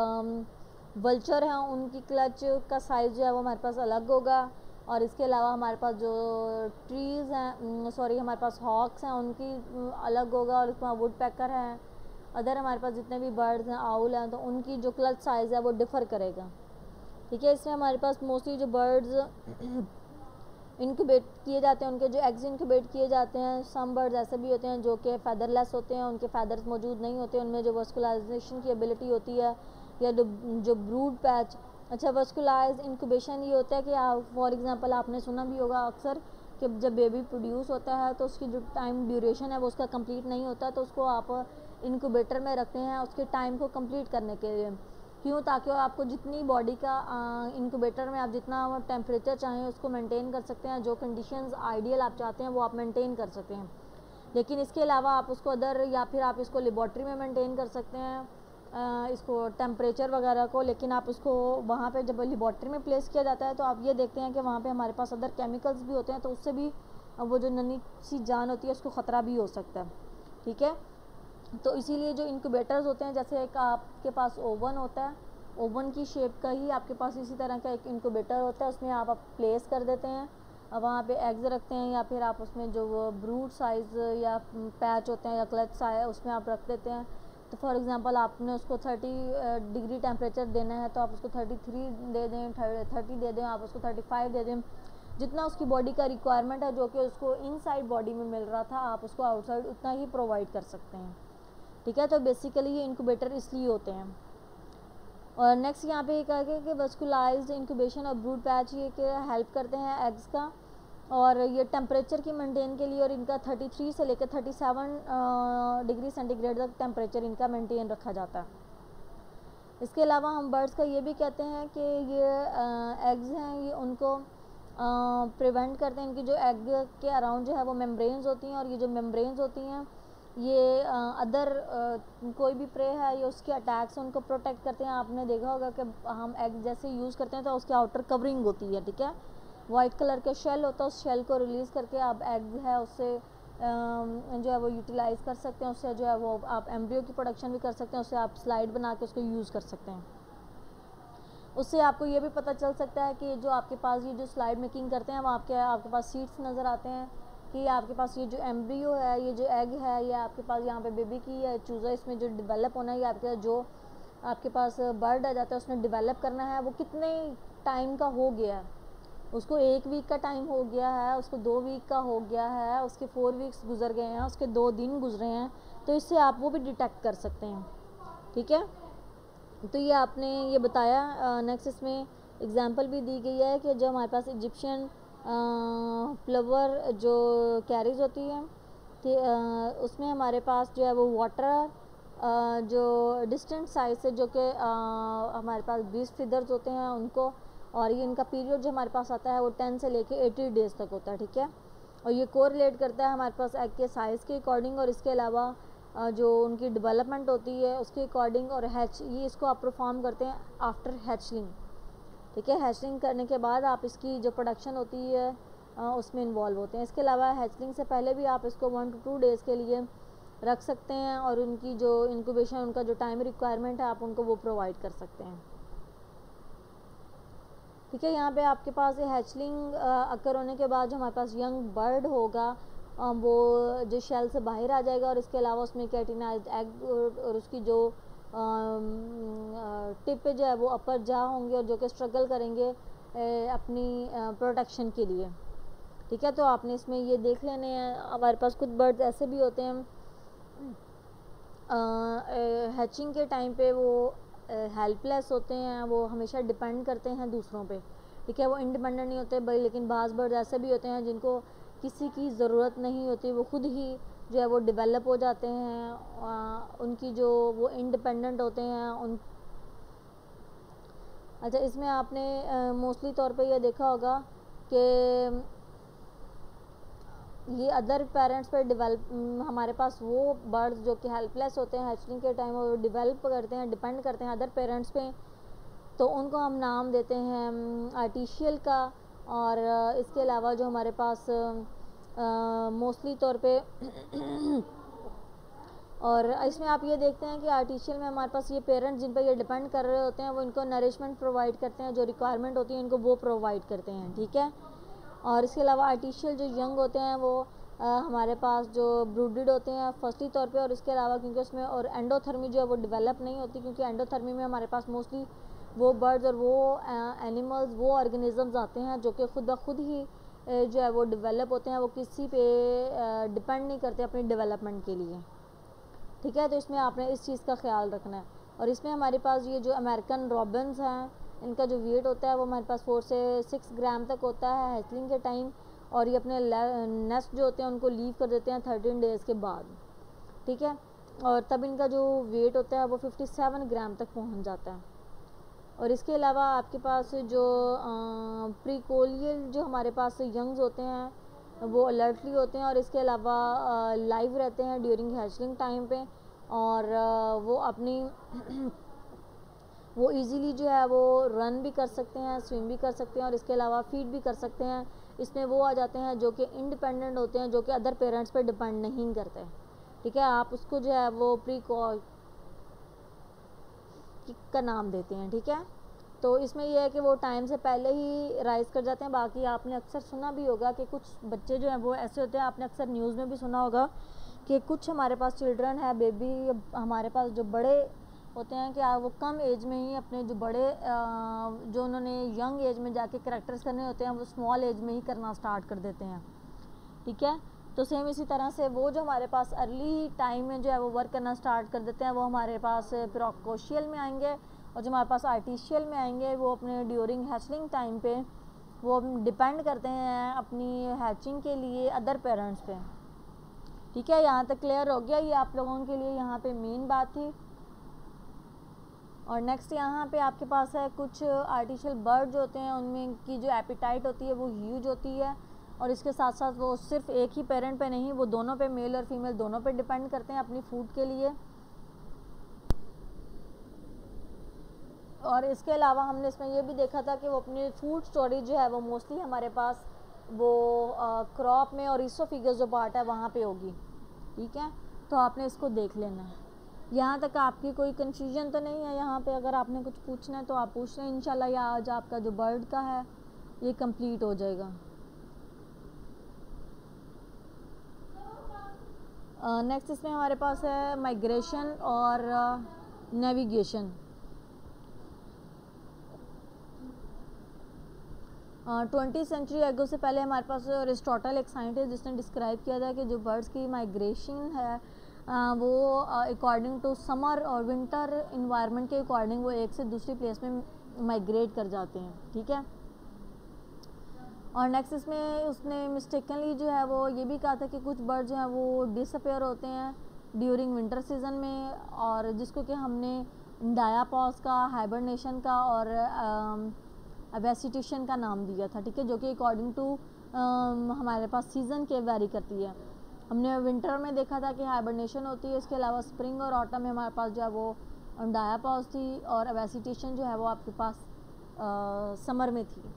वल्चर हैं उनकी क्लच का साइज़ जो है वो हमारे पास अलग होगा, और इसके अलावा हमारे पास जो ट्रीज़ हैं, सॉरी हमारे पास हॉक्स हैं, उनकी अलग होगा, और उसमें वुड पैकर हैं, अदर हमारे पास जितने भी बर्ड्स हैं, आउल हैं, तो उनकी जो क्लच साइज़ है वो डिफ़र करेगा। ठीक है, इसमें हमारे पास मोस्टली जो बर्ड्स इनक्यूबेट किए जाते हैं, उनके जो एग्स इनक्यूबेट किए जाते हैं, सम बर्ड्स ऐसे भी होते हैं जो कि फ़ेदरलेस होते हैं, उनके फ़ेदर्स मौजूद नहीं होते, उनमें जो वर्सकुलाइजेशन की एबिलिटी होती है, या जो ब्रूड पैच। अच्छा, वर्सकुलाइज इंक्यूबेशन ये होता है कि आप फॉर एग्ज़ाम्पल आपने सुना भी होगा अक्सर कि जब बेबी प्रोड्यूस होता है तो उसकी जो टाइम ड्यूरेशन है वो उसका कंप्लीट नहीं होता, तो उसको आप इनक्यूबेटर में रखते हैं उसके टाइम को कंप्लीट करने के लिए। क्यों? ताकि आपको जितनी बॉडी का इनक्यूबेटर में आप जितना टेम्परेचर चाहें उसको मेंटेन कर सकते हैं, जो कंडीशंस आइडियल आप चाहते हैं वो आप मेंटेन कर सकते हैं। लेकिन इसके अलावा आप उसको अदर, या फिर आप इसको लेबॉर्ट्री में मेंटेन कर सकते हैं इसको टेम्परेचर वगैरह को, लेकिन आप उसको वहाँ पे जब लेबॉर्ट्री में प्लेस किया जाता है तो आप ये देखते हैं कि वहाँ पे हमारे पास अदर केमिकल्स भी होते हैं, तो उससे भी वो जो नन्ही सी जान होती है उसको ख़तरा भी हो सकता है। ठीक है, तो इसीलिए जो इंक्यूबेटर्स होते हैं, जैसे एक आपके पास ओवन होता है, ओवन की शेप का ही आपके पास इसी तरह का एक इंक्यूबेटर होता है, उसमें आप प्लेस कर देते हैं, वहाँ पे एग्स रखते हैं, या फिर आप उसमें जो ब्रूड साइज़ या पैच होते हैं या क्लच साइज उसमें आप रख देते हैं। तो फॉर एग्ज़ाम्पल आपने उसको 30 डिग्री टेम्परेचर देना है तो आप उसको 33 दे दें, 30 दे दें, आप उसको 35 दे दें, जितना उसकी बॉडी का रिक्वायरमेंट है जो कि उसको इनसाइड बॉडी में मिल रहा था आप उसको आउटसाइड उतना ही प्रोवाइड कर सकते हैं। ठीक है, तो बेसिकली ये इंक्यूबेटर इसलिए होते हैं। और नेक्स्ट यहाँ पे एक आगे कि वस्कुलाइज्ड इंक्यूबेशन और ब्रूड पैच ये कि हेल्प करते हैं एग्स का, और ये टेम्परेचर की मेंटेन के लिए, और इनका 33 से लेकर 37 डिग्री सेंटीग्रेड तक टेम्परेचर इनका मेंटेन रखा जाता है। इसके अलावा हम बर्ड्स का ये भी कहते हैं कि ये एग्स हैं ये उनको प्रिवेंट करते हैं, इनकी जो एग के अराउंड जो है वो मेम्ब्रेन्स होती हैं, और ये जो मेम्ब्रेन्स होती हैं ये अदर कोई भी प्रे है या उसके अटैक से उनको प्रोटेक्ट करते हैं। आपने देखा होगा कि हम एग जैसे यूज़ करते हैं तो उसकी आउटर कवरिंग होती है, ठीक है, वाइट कलर के शेल होता है, उस शेल को रिलीज़ करके आप एग है उससे जो है वो यूटिलाइज़ कर सकते हैं, उससे जो है वो आप एम्ब्रियो की प्रोडक्शन भी कर सकते हैं, उससे आप स्लाइड बना के उसको यूज़ कर सकते हैं। उससे आपको ये भी पता चल सकता है कि जो आपके पास ये जो स्लाइड मेकिंग करते हैं वो आपके पास सीड्स नज़र आते हैं कि आपके पास ये जो एम्ब्रियो है, ये जो एग है, ये आपके पास यहाँ पे बेबी की है चूज़ा, इसमें जो डेवलप होना है, ये आपके जो आपके पास बर्ड आ जाता है उसने डेवलप करना है, वो कितने टाइम का हो गया है, उसको 1 वीक का टाइम हो गया है, उसको 2 वीक का हो गया है, उसके 4 वीक्स गुजर गए हैं, उसके 2 दिन गुजरे हैं, तो इससे आप वो भी डिटेक्ट कर सकते हैं। ठीक है, तो ये आपने ये बताया। नेक्स्ट इसमें एग्जांपल भी दी गई है कि जो हमारे पास इजिप्शियन फ्लावर जो कैरीज होती है उसमें हमारे पास जो है वो वाटर जो डिस्टेंट साइज से जो कि हमारे पास 20 फीदर्स होते हैं उनको, और ये इनका पीरियड जो हमारे पास आता है वो 10 से लेके 80 डेज़ तक होता है। ठीक है, और ये कोरिलेट करता है हमारे पास एग के साइज़ के अकॉर्डिंग, और इसके अलावा जो उनकी डेवलपमेंट होती है उसके अकॉर्डिंग, और हैच ये इसको आप परफॉर्म करते हैं आफ्टर हैचलिंग। ठीक है, हैचलिंग करने के बाद आप इसकी जो प्रोडक्शन होती है उसमें इन्वॉल्व होते हैं। इसके अलावा हैचलिंग से पहले भी आप इसको 1 to 2 डेज़ के लिए रख सकते हैं, और उनकी जो इंक्यूबेशन उनका जो टाइम रिक्वायरमेंट है आप उनको वो प्रोवाइड कर सकते हैं। ठीक है, यहाँ पे आपके पास हैचलिंग अकर होने के बाद जो हमारे पास यंग बर्ड होगा वो जो शेल से बाहर आ जाएगा, और इसके अलावा उसमें कैटिनाइज्ड एग और उसकी जो टिप पे जो है वो अपर जा होंगे, और जो कि स्ट्रगल करेंगे अपनी प्रोटेक्शन के लिए। ठीक है, तो आपने इसमें ये देख लेने हैं। हमारे पास कुछ बर्ड्स ऐसे भी होते हैं हैचिंग के टाइम पे वो हेल्पलेस होते हैं, वो हमेशा डिपेंड करते हैं दूसरों पे। ठीक है, वो इंडिपेंडेंट नहीं होते भाई, लेकिन बाज़ बर्ड ऐसे भी होते हैं जिनको किसी की ज़रूरत नहीं होती, वो खुद ही जो है वो डेवलप हो जाते हैं, उनकी जो वो इंडिपेंडेंट होते हैं उन। अच्छा, इसमें आपने मोस्टली तौर पे ये देखा होगा कि ये अदर पेरेंट्स पर डेवलप, हमारे पास वो बर्ड्स जो कि हेल्पलेस होते हैं हैचलिंग के टाइम, वो डेवलप करते हैं, डिपेंड करते हैं अदर पेरेंट्स पे, तो उनको हम नाम देते हैं आर्टिशियल का। और इसके अलावा जो हमारे पास मोस्टली तौर पे और इसमें आप ये देखते हैं कि आर्टिशियल में हमारे पास ये पेरेंट्स जिन पर ये डिपेंड कर रहे होते हैं वो इनको नरिशमेंट प्रोवाइड करते हैं, जो रिक्वायरमेंट होती है इनको वो प्रोवाइड करते हैं, ठीक है। और इसके अलावा आर्टिशियल जो यंग होते हैं वो हमारे पास जो ब्रूडेड होते हैं फर्स्टली तौर पे। और इसके अलावा क्योंकि उसमें और एंडोथर्मी जो है वो डेवलप नहीं होती, क्योंकि एंडोथर्मी में हमारे पास मोस्टली वो बर्ड्स और वो एनिमल्स, वो ऑर्गेनिजम्स आते हैं जो कि खुद ब खुद ही जो है वो डेवलप होते हैं, वो किसी पे डिपेंड नहीं करते अपनी डेवलपमेंट के लिए, ठीक है। तो इसमें आपने इस चीज़ का ख्याल रखना है। और इसमें हमारे पास ये जो अमेरिकन रॉबिन्स हैं, इनका जो वेट होता है वो हमारे पास 4 से 6 ग्राम तक होता है हैचलिंग के टाइम, और ये अपने नेस्ट जो होते हैं उनको लीव कर देते हैं 13 डेज़ के बाद, ठीक है। और तब इनका जो वेट होता है वो 57 ग्राम तक पहुंच जाता है। और इसके अलावा आपके पास जो प्रीकोलियल जो हमारे पास यंग्स होते हैं वो अलर्टली होते हैं, और इसके अलावा लाइव रहते हैं ड्यूरिंग हैचलिंग टाइम पे, और वो अपनी वो इजीली जो है वो रन भी कर सकते हैं, स्विम भी कर सकते हैं, और इसके अलावा फीड भी कर सकते हैं। इसमें वो आ जाते हैं जो कि इंडिपेंडेंट होते हैं, जो कि अदर पेरेंट्स पे डिपेंड नहीं करते, ठीक है। आप उसको जो है वो प्रीकॉल का नाम देते हैं, ठीक है। तो इसमें यह है कि वो टाइम से पहले ही राइज़ कर जाते हैं। बाकी आपने अक्सर सुना भी होगा कि कुछ बच्चे जो हैं वो ऐसे होते हैं, आपने अक्सर न्यूज़ में भी सुना होगा कि कुछ हमारे पास चिल्ड्रन है, बेबी हमारे पास जो बड़े होते हैं कि वो कम एज में ही अपने जो बड़े जो उन्होंने यंग एज में जाके करैक्टर्स करने होते हैं वो स्मॉल एज में ही करना स्टार्ट कर देते हैं, ठीक है। तो सेम इसी तरह से वो जो हमारे पास अर्ली टाइम में जो है वो वर्क करना स्टार्ट कर देते हैं, वो हमारे पास प्रोकोशियल में आएंगे, और जो हमारे पास आर्टिशियल में आएंगे वो अपने ड्यूरिंग हैचलिंग टाइम पे वो डिपेंड करते हैं अपनी हैचिंग के लिए अदर पेरेंट्स पे, ठीक है। यहाँ तक क्लियर हो गया? ये आप लोगों के लिए यहाँ पे मेन बात थी। और नेक्स्ट यहाँ पे आपके पास है कुछ आर्टिशियल बर्ड जो होते हैं, उनमें की जो एपिटाइट होती है वो ह्यूज होती है, और इसके साथ साथ वो सिर्फ एक ही पेरेंट पे नहीं, वो दोनों पे, मेल और फीमेल दोनों पे डिपेंड करते हैं अपनी फूड के लिए। और इसके अलावा हमने इसमें ये भी देखा था कि वो अपनी फूड स्टोरेज जो है वो मोस्टली हमारे पास वो क्रॉप में और इसोफिगस जो पार्ट है वहाँ पे होगी, ठीक है। तो आपने इसको देख लेना है। यहाँ तक आपकी कोई कन्फ्यूजन तो नहीं है? यहाँ पे अगर आपने कुछ पूछना है तो आप पूछ लें इंशाल्लाह, या आज आपका जो बर्ड का है ये कंप्लीट हो जाएगा। नेक्स्ट इसमें हमारे पास है माइग्रेशन और नेविगेशन। 20वीं सेंचुरी एगो से पहले हमारे पास एरिस्टोटल एक साइंटिस्ट जिसने डिस्क्राइब किया था कि जो बर्ड्स की माइग्रेशन है वो अकॉर्डिंग टू समर और विंटर इन्वायरमेंट के अकॉर्डिंग वो एक से दूसरी प्लेस में माइग्रेट कर जाते हैं, ठीक है। और नेक्स्ट इसमें उसने मिस्टेकनली जो है वो ये भी कहा था कि कुछ बर्ड जो हैं वो डिसअपेयर होते हैं ड्यूरिंग विंटर सीजन में, और जिसको कि हमने डायापॉज का, हाइबरनेशन का और वेसिटेशन का नाम दिया था, ठीक है, जो कि अकॉर्डिंग टू हमारे पास सीज़न के वेरी करती है। हमने विंटर में देखा था कि हाइबरनेशन होती है, इसके अलावा स्प्रिंग और ऑटम में हमारे पास जो है वो डायापॉज थी, और वेसिटेशन जो है वो आपके पास समर में थी,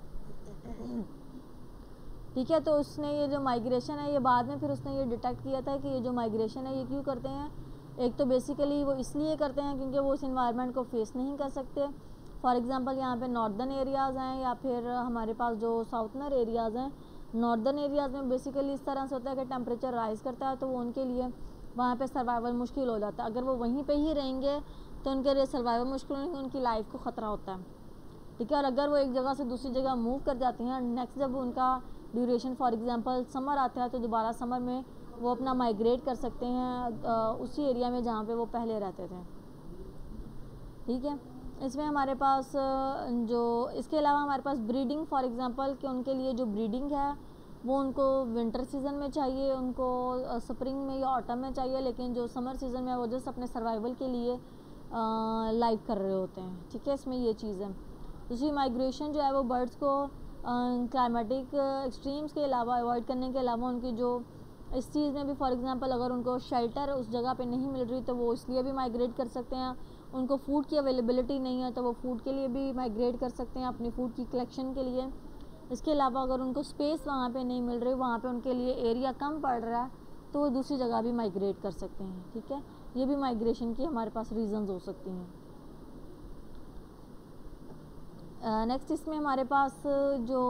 ठीक है। तो उसने ये जो माइग्रेशन है ये बाद में फिर उसने ये डिटेक्ट किया था कि ये जो माइग्रेशन है ये क्यों करते हैं। एक तो बेसिकली वो इसलिए करते हैं क्योंकि वो उस इन्वायरमेंट को फेस नहीं कर सकते। फॉर एग्जांपल यहाँ पे नॉर्दर्न एरियाज़ हैं या फिर हमारे पास जो साउथर्न एरियाज़ हैं। नॉर्दर्न एरियाज़ में बेसिकली इस तरह से होता है कि टेम्परेचर राइज़ करता है, तो वो उनके लिए वहाँ पे सर्वाइवल मुश्किल हो जाता है। अगर वो वहीं पे ही रहेंगे तो उनके लिए सर्वाइवल मुश्किल नहीं, उनकी लाइफ को ख़तरा होता है, ठीक है। और अगर वो एक जगह से दूसरी जगह मूव कर जाते हैं, नेक्स्ट जब उनका ड्यूरेशन फॉर एग्जांपल समर आता है तो दोबारा समर में वो अपना माइग्रेट कर सकते हैं उसी एरिया में जहाँ पे वो पहले रहते थे, ठीक है। इसमें हमारे पास जो इसके अलावा हमारे पास ब्रीडिंग फॉर एग्जांपल कि उनके लिए जो ब्रीडिंग है वो उनको विंटर सीज़न में चाहिए, उनको स्प्रिंग में या ऑटम में चाहिए, लेकिन जो समर सीज़न में वो जस्ट अपने सर्वाइवल के लिए लाइव कर रहे होते हैं। ठीक है, इसमें ये चीज़ है। दूसरी माइग्रेशन जो है वो बर्ड्स को क्लाइमेटिक एक्सट्रीम्स के अलावा अवॉइड करने के अलावा उनकी जो इस चीज़ में भी, फॉर एग्जांपल अगर उनको शेल्टर उस जगह पे नहीं मिल रही तो वो इसलिए भी माइग्रेट कर सकते हैं। उनको फूड की अवेलेबिलिटी नहीं है तो वो फूड के लिए भी माइग्रेट कर सकते हैं, अपनी फूड की कलेक्शन के लिए। इसके अलावा अगर उनको स्पेस वहाँ पे नहीं मिल रही, वहाँ पे उनके लिए एरिया कम पड़ रहा है, तो वो दूसरी जगह भी माइग्रेट कर सकते हैं। ठीक है, ये भी माइग्रेशन की हमारे पास रीजंस हो सकती हैं। नेक्स्ट इसमें हमारे पास जो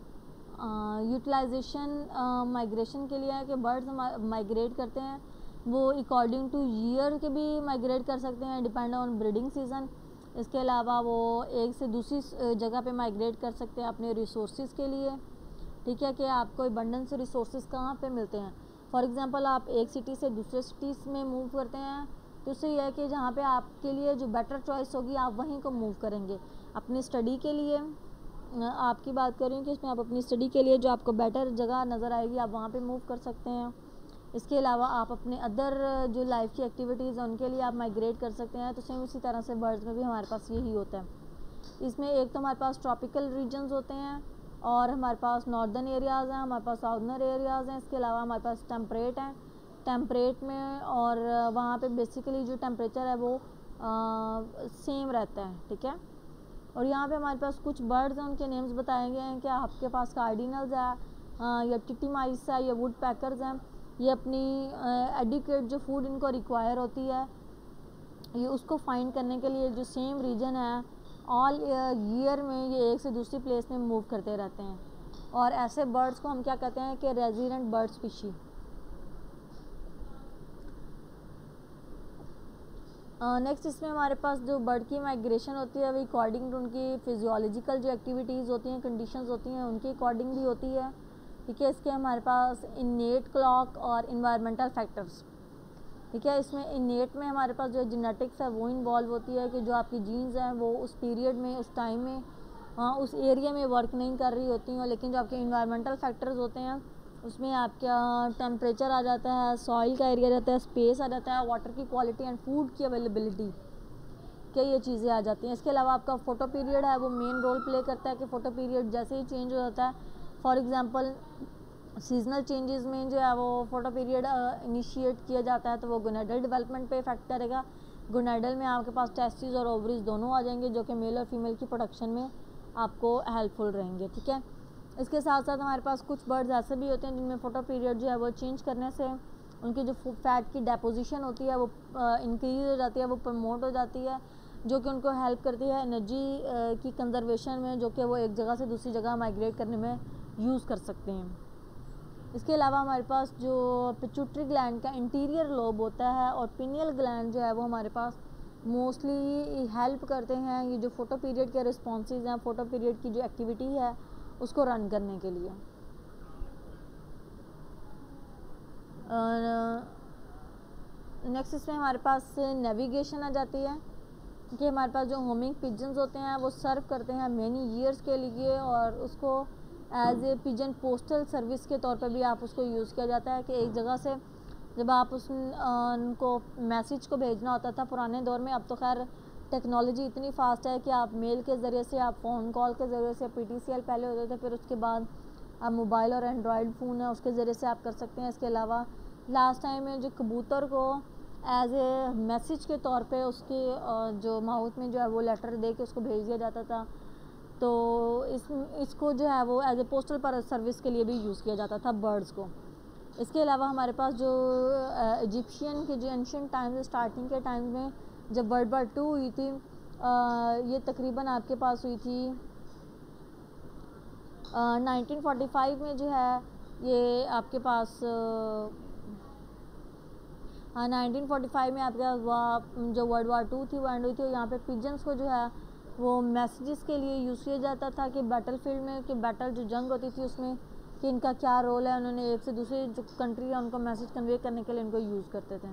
यूटिलाइजेशन माइग्रेशन के लिए है कि बर्ड्स माइग्रेट करते हैं, वो अकॉर्डिंग टू ईयर के भी माइग्रेट कर सकते हैं, डिपेंड ऑन ब्रीडिंग सीज़न। इसके अलावा वो एक से दूसरी जगह पे माइग्रेट कर सकते हैं अपने रिसोर्सेज के लिए। ठीक है, कि आपको अबंडेंस रिसोर्सेज कहाँ पे मिलते हैं। फॉर एग्जांपल आप एक सिटी से दूसरे सिटीज़ में मूव करते हैं तो उससे यह है कि जहाँ पे आपके लिए जो बेटर चॉइस होगी आप वहीं को मूव करेंगे। अपनी स्टडी के लिए आपकी बात करें कि इसमें आप अपनी स्टडी के लिए जो आपको बेटर जगह नज़र आएगी आप वहाँ पे मूव कर सकते हैं। इसके अलावा आप अपने अदर जो लाइफ की एक्टिविटीज़ हैं उनके लिए आप माइग्रेट कर सकते हैं। तो सेम इसी तरह से बर्ड्स में भी हमारे पास यही होता है। इसमें एक तो हमारे पास ट्रॉपिकल रीजन्स होते हैं और हमारे पास नॉर्दर्न एरियाज़ हैं, हमारे पास साउदर्न एरियाज़ हैं। इसके अलावा हमारे पास टेम्परेट हैं, टेम्परेट में और वहाँ पे बेसिकली जो टेम्परेचर है वो सेम रहता है। ठीक है, और यहाँ पे हमारे पास कुछ बर्ड्स हैं, उनके नेम्स बताए गए हैं कि आपके पास कार्डिनल्स है या टिटीमाइस है या वुड पैकर्स हैं। ये अपनी एडिक्वेट जो फूड इनको रिक्वायर होती है ये उसको फाइंड करने के लिए जो सेम रीजन है ऑल ईयर में ये एक से दूसरी प्लेस में मूव करते रहते हैं। और ऐसे बर्ड्स को हम क्या कहते हैं कि रेजिडेंट बर्ड स्पीशी। नेक्स्ट इसमें हमारे पास जो बर्ड की माइग्रेशन होती है वो अकॉर्डिंग टू उनकी फिजियोलॉजिकल जो एक्टिविटीज़ होती हैं, कंडीशंस होती हैं, उनके अकॉर्डिंग भी होती है। ठीक है, इसके हमारे पास इनेट क्लॉक और इन्वायरमेंटल फैक्टर्स। ठीक है, इसमें इनेट में हमारे पास जो जेनेटिक्स है वो इन्वॉल्व होती है कि जो आपकी जीन्स हैं वो उस पीरियड में, उस टाइम में, उस एरिया में वर्क नहीं कर रही होती हैं। लेकिन जो आपके इन्वायरमेंटल फैक्टर्स होते हैं उसमें आपका टेम्परेचर आ जाता है, सॉइल का एरिया रहता है, स्पेस आ जाता है, वाटर की क्वालिटी एंड फूड की अवेलेबिलिटी, क्या ये चीज़ें आ जाती हैं। इसके अलावा आपका फ़ोटो पीरियड है वो मेन रोल प्ले करता है कि फ़ोटो पीरियड जैसे ही चेंज हो जाता है, फॉर एग्जांपल सीजनल चेंजेस में जो है वो फ़ोटो पीरियड इनिशिएट किया जाता है तो वो गोनाडल डेवलपमेंट पे इफेक्ट करेगा। गोनाडल में आपके पास टेस्टिस और ओवरीज दोनों आ जाएंगे जो कि मेल और फीमेल की प्रोडक्शन में आपको हेल्पफुल रहेंगे। ठीक है, इसके साथ साथ हमारे पास कुछ बर्ड्स ऐसे भी होते हैं जिनमें फ़ोटो पीरियड जो है वो चेंज करने से उनकी जो फैट की डेपोजिशन होती है वो इंक्रीज़ हो जाती है, वो प्रमोट हो जाती है, जो कि उनको हेल्प करती है एनर्जी की कंजर्वेशन में, जो कि वो एक जगह से दूसरी जगह माइग्रेट करने में यूज़ कर सकते हैं। इसके अलावा हमारे पास जो पिट्यूटरी ग्लैंड का इंटीरियर लोब होता है और पिनियल ग्लैंड जो है वो हमारे पास मोस्टली हेल्प करते हैं ये जो फ़ोटो पीरियड के रिस्पॉन्सेज हैं, फ़ोटो पीरियड की जो एक्टिविटी है उसको रन करने के लिए। नेक्स्ट इसमें हमारे पास नेविगेशन आ जाती है कि हमारे पास जो होमिंग पिजन्स होते हैं वो सर्व करते हैं मेनी ईयर्स के लिए और उसको as a pigeon postal service के तौर पर भी आप उसको यूज़ किया जाता है कि एक जगह से जब आप उनको मैसेज को भेजना होता था पुराने दौर में, अब तो खैर टेक्नोलॉजी इतनी फास्ट है कि आप मेल के ज़रिए से, आप फ़ोन कॉल के ज़रिए से, PTCL पहले होते थे, फिर उसके बाद आप मोबाइल और एंड्रॉयड फ़ोन है उसके ज़रिए से आप कर सकते हैं। इसके अलावा लास्ट टाइम में जो कबूतर को एज ए मैसेज के तौर पे उसके जो माउथ में जो है वो लेटर दे के उसको भेज दिया जाता था, तो इसको जो है वो एज ए पोस्टल पर सर्विस के लिए भी यूज़ किया जाता था बर्ड्स को। इसके अलावा हमारे पास जो इजिप्शियन के जो एंशिएंट टाइम्स, स्टार्टिंग के टाइम में जब वर्ल्ड वार 2 हुई थी, ये तकरीबन आपके पास हुई थी 1945 में जो है ये आपके पास 1945 में आपके पास जो वर्ल्ड वार 2 थी वो एंड हुई थी। यहाँ पे पिजन्स को जो है वो मैसेजेस के लिए यूज़ किया जाता था कि बैटल फील्ड में, कि बैटल जो जंग होती थी उसमें कि इनका क्या रोल है, उन्होंने एक से दूसरी जो कंट्री है उनको मैसेज कन्वे करने के लिए इनको यूज़ करते थे।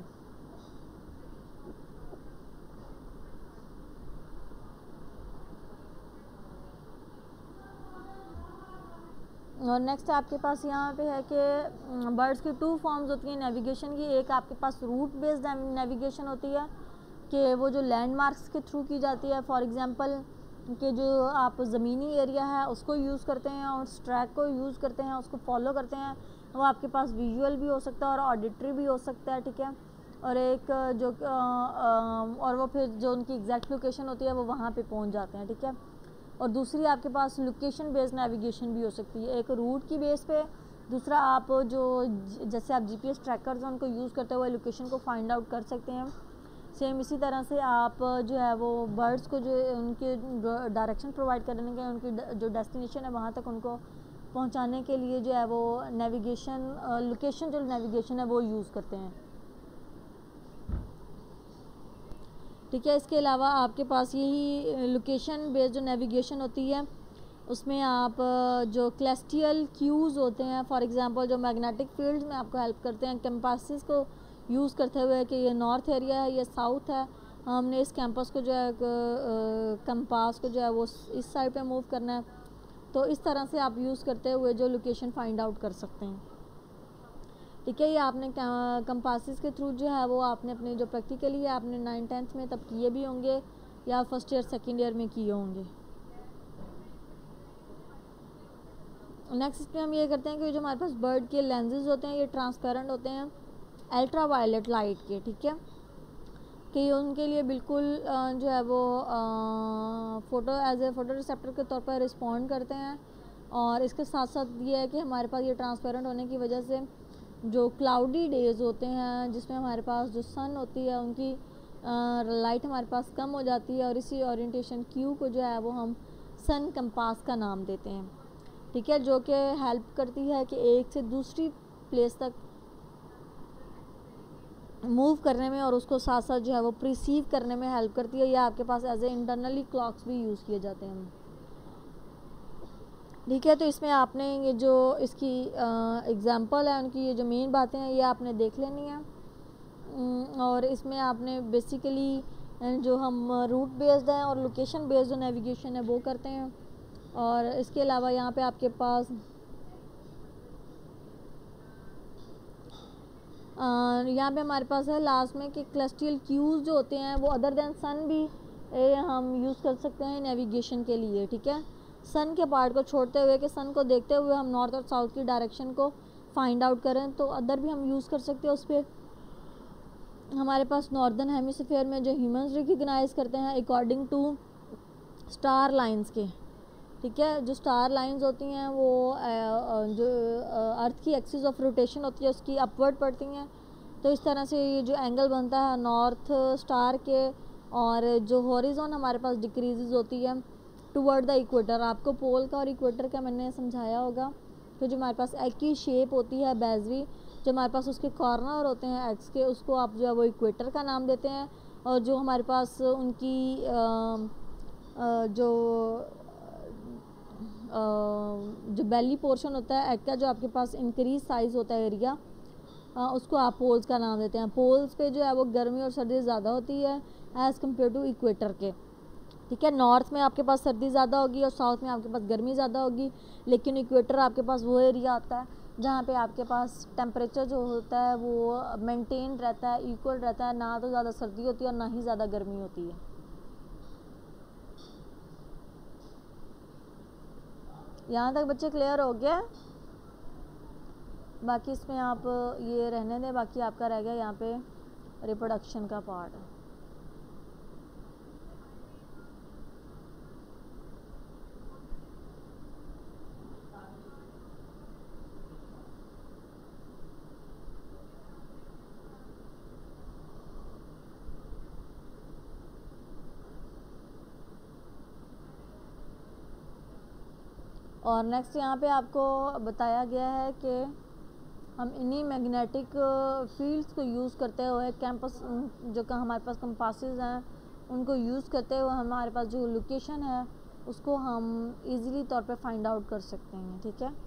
और नेक्स्ट आपके पास यहाँ पे है कि बर्ड्स की 2 फॉर्म्स होती हैं नेविगेशन की। एक आपके पास रूट बेस्ड नेविगेशन होती है कि वो जो लैंडमार्क्स के थ्रू की जाती है। फॉर एग्जांपल कि जो आप ज़मीनी एरिया है उसको यूज़ करते हैं और उस ट्रैक को यूज़ करते हैं, उसको फॉलो करते हैं। वो आपके पास विजुअल भी हो सकता है और ऑडिटरी भी हो सकता है, ठीक है। और एक जो और वो फिर जो उनकी एग्जैक्ट लोकेशन होती है वो वहाँ पे पहुँच जाते हैं, ठीक है। और दूसरी आपके पास लोकेशन बेस्ड नेविगेशन भी हो सकती है, एक रूट की बेस पे। दूसरा आप जो जैसे आप जीपीएस ट्रैकर्स हैं उनको यूज़ करते हुए लोकेशन को फाइंड आउट कर सकते हैं। सेम इसी तरह से आप जो है वो बर्ड्स को जो उनके डायरेक्शन प्रोवाइड करने के, उनकी जो डेस्टिनेशन है वहाँ तक उनको पहुँचाने के लिए जो है वो नेविगेशन लोकेशन जो नेविगेशन है वो यूज़ करते हैं, ठीक है। इसके अलावा आपके पास यही लोकेशन बेस्ड जो नेविगेशन होती है उसमें आप जो क्लेस्टियल क्यूज़ होते हैं, फॉर एग्जांपल जो मैग्नेटिक फील्ड्स में आपको हेल्प करते हैं कैंपसेस को यूज़ करते हुए कि ये नॉर्थ एरिया है, ये साउथ है, हमने इस कैंपस को जो है कंपास को जो है वो इस साइड पे मूव करना है, तो इस तरह से आप यूज़ करते हुए जो लोकेशन फाइंड आउट कर सकते हैं, ठीक है। ये आपने कंपासेस के थ्रू जो है वो आपने अपने जो प्रैक्टिकली है आपने 9th-10th में तब किए भी होंगे या फर्स्ट ईयर सेकेंड ईयर में किए होंगे। नेक्स्ट इसमें हम ये करते हैं कि जो हमारे पास बर्ड के लेंसेज होते हैं ये ट्रांसपेरेंट होते हैं अल्ट्रा वायलेट लाइट के, ठीक है, कि उनके लिए बिल्कुल जो है वो एज ए फ़ोटो रिसेप्टर के तौर पर रिस्पॉन्ड करते हैं। और इसके साथ साथ ये है कि हमारे पास ये ट्रांसपेरेंट होने की वजह से जो क्लाउडी डेज़ होते हैं जिसमें हमारे पास जो सन होती है उनकी लाइट हमारे पास कम हो जाती है, और इसी ओरिएंटेशन क्यू को जो है वो हम सन कंपास का नाम देते हैं, ठीक है, जो कि हेल्प करती है कि एक से दूसरी प्लेस तक मूव करने में और उसको साथ साथ जो है वो प्रिसीव करने में हेल्प करती है। या आपके पास एज ए इंटरनली क्लॉक्स भी यूज़ किए जाते हैं, ठीक है। तो इसमें आपने ये जो इसकी एग्जांपल है उनकी ये जो मेन बातें हैं ये आपने देख लेनी है। और इसमें आपने बेसिकली जो हम रूट बेस्ड हैं और लोकेशन बेस्ड जो नेविगेशन है वो करते हैं। और इसके अलावा यहाँ पे आपके पास यहाँ पे हमारे पास है लास्ट में कि क्लस्टियल क्यूज़ जो होते हैं वो अदर देन सन भी हम यूज़ कर सकते हैं नेविगेशन के लिए, ठीक है। सन के पार्ट को छोड़ते हुए कि सन को देखते हुए हम नॉर्थ और साउथ की डायरेक्शन को फाइंड आउट करें तो अदर भी हम यूज़ कर सकते हैं। उस पर हमारे पास नॉर्दर्न हेमिस्फीयर में जो ह्यूमंस रिकग्नाइज करते हैं अकॉर्डिंग टू स्टार लाइंस के, ठीक है। जो स्टार लाइंस होती हैं वो जो अर्थ की एक्सिस ऑफ रोटेशन होती है उसकी अपवर्ड पड़ती हैं, तो इस तरह से ये जो एंगल बनता है नॉर्थ स्टार के, और जो हॉरिजॉन हमारे पास डिक्रीजेज होती है टुवर्ड द इक्वेटर। आपको पोल का और इक्वेटर का मैंने समझाया होगा कि जो हमारे पास एग की शेप होती है बेजवी, जो हमारे पास उसके कॉर्नर होते हैं एग्स के, उसको आप जो है वो इक्वेटर का नाम देते हैं। और जो हमारे पास उनकी जो बेली पोर्शन होता है एग का, जो आपके पास इंक्रीज साइज़ होता है एरिया, उसको आप पोल्स का नाम देते हैं। पोल्स पे जो है वो गर्मी और सर्दी ज़्यादा होती है एज़ कम्पेयर टू इक्वेटर के, ठीक है। नॉर्थ में आपके पास सर्दी ज़्यादा होगी और साउथ में आपके पास गर्मी ज़्यादा होगी, लेकिन इक्वेटर आपके पास वो एरिया आता है जहाँ पे आपके पास टेम्परेचर जो होता है वो मेंटेन रहता है, इक्वल रहता है, ना तो ज़्यादा सर्दी होती है और ना ही ज़्यादा गर्मी होती है। यहाँ तक बच्चे क्लियर हो गया? बाकी इसमें आप ये रहने दें, बाकी आपका रह गया यहाँ पे रिप्रोडक्शन का पार्ट। और नेक्स्ट यहाँ पे आपको बताया गया है कि हम इन्हीं मैग्नेटिक फील्ड्स को यूज़ करते हुए कैंपस जो का हमारे पास कंपासेस हैं उनको यूज़ करते हुए हमारे पास जो लोकेशन है उसको हम इजीली तौर पे फाइंड आउट कर सकते हैं, ठीक है।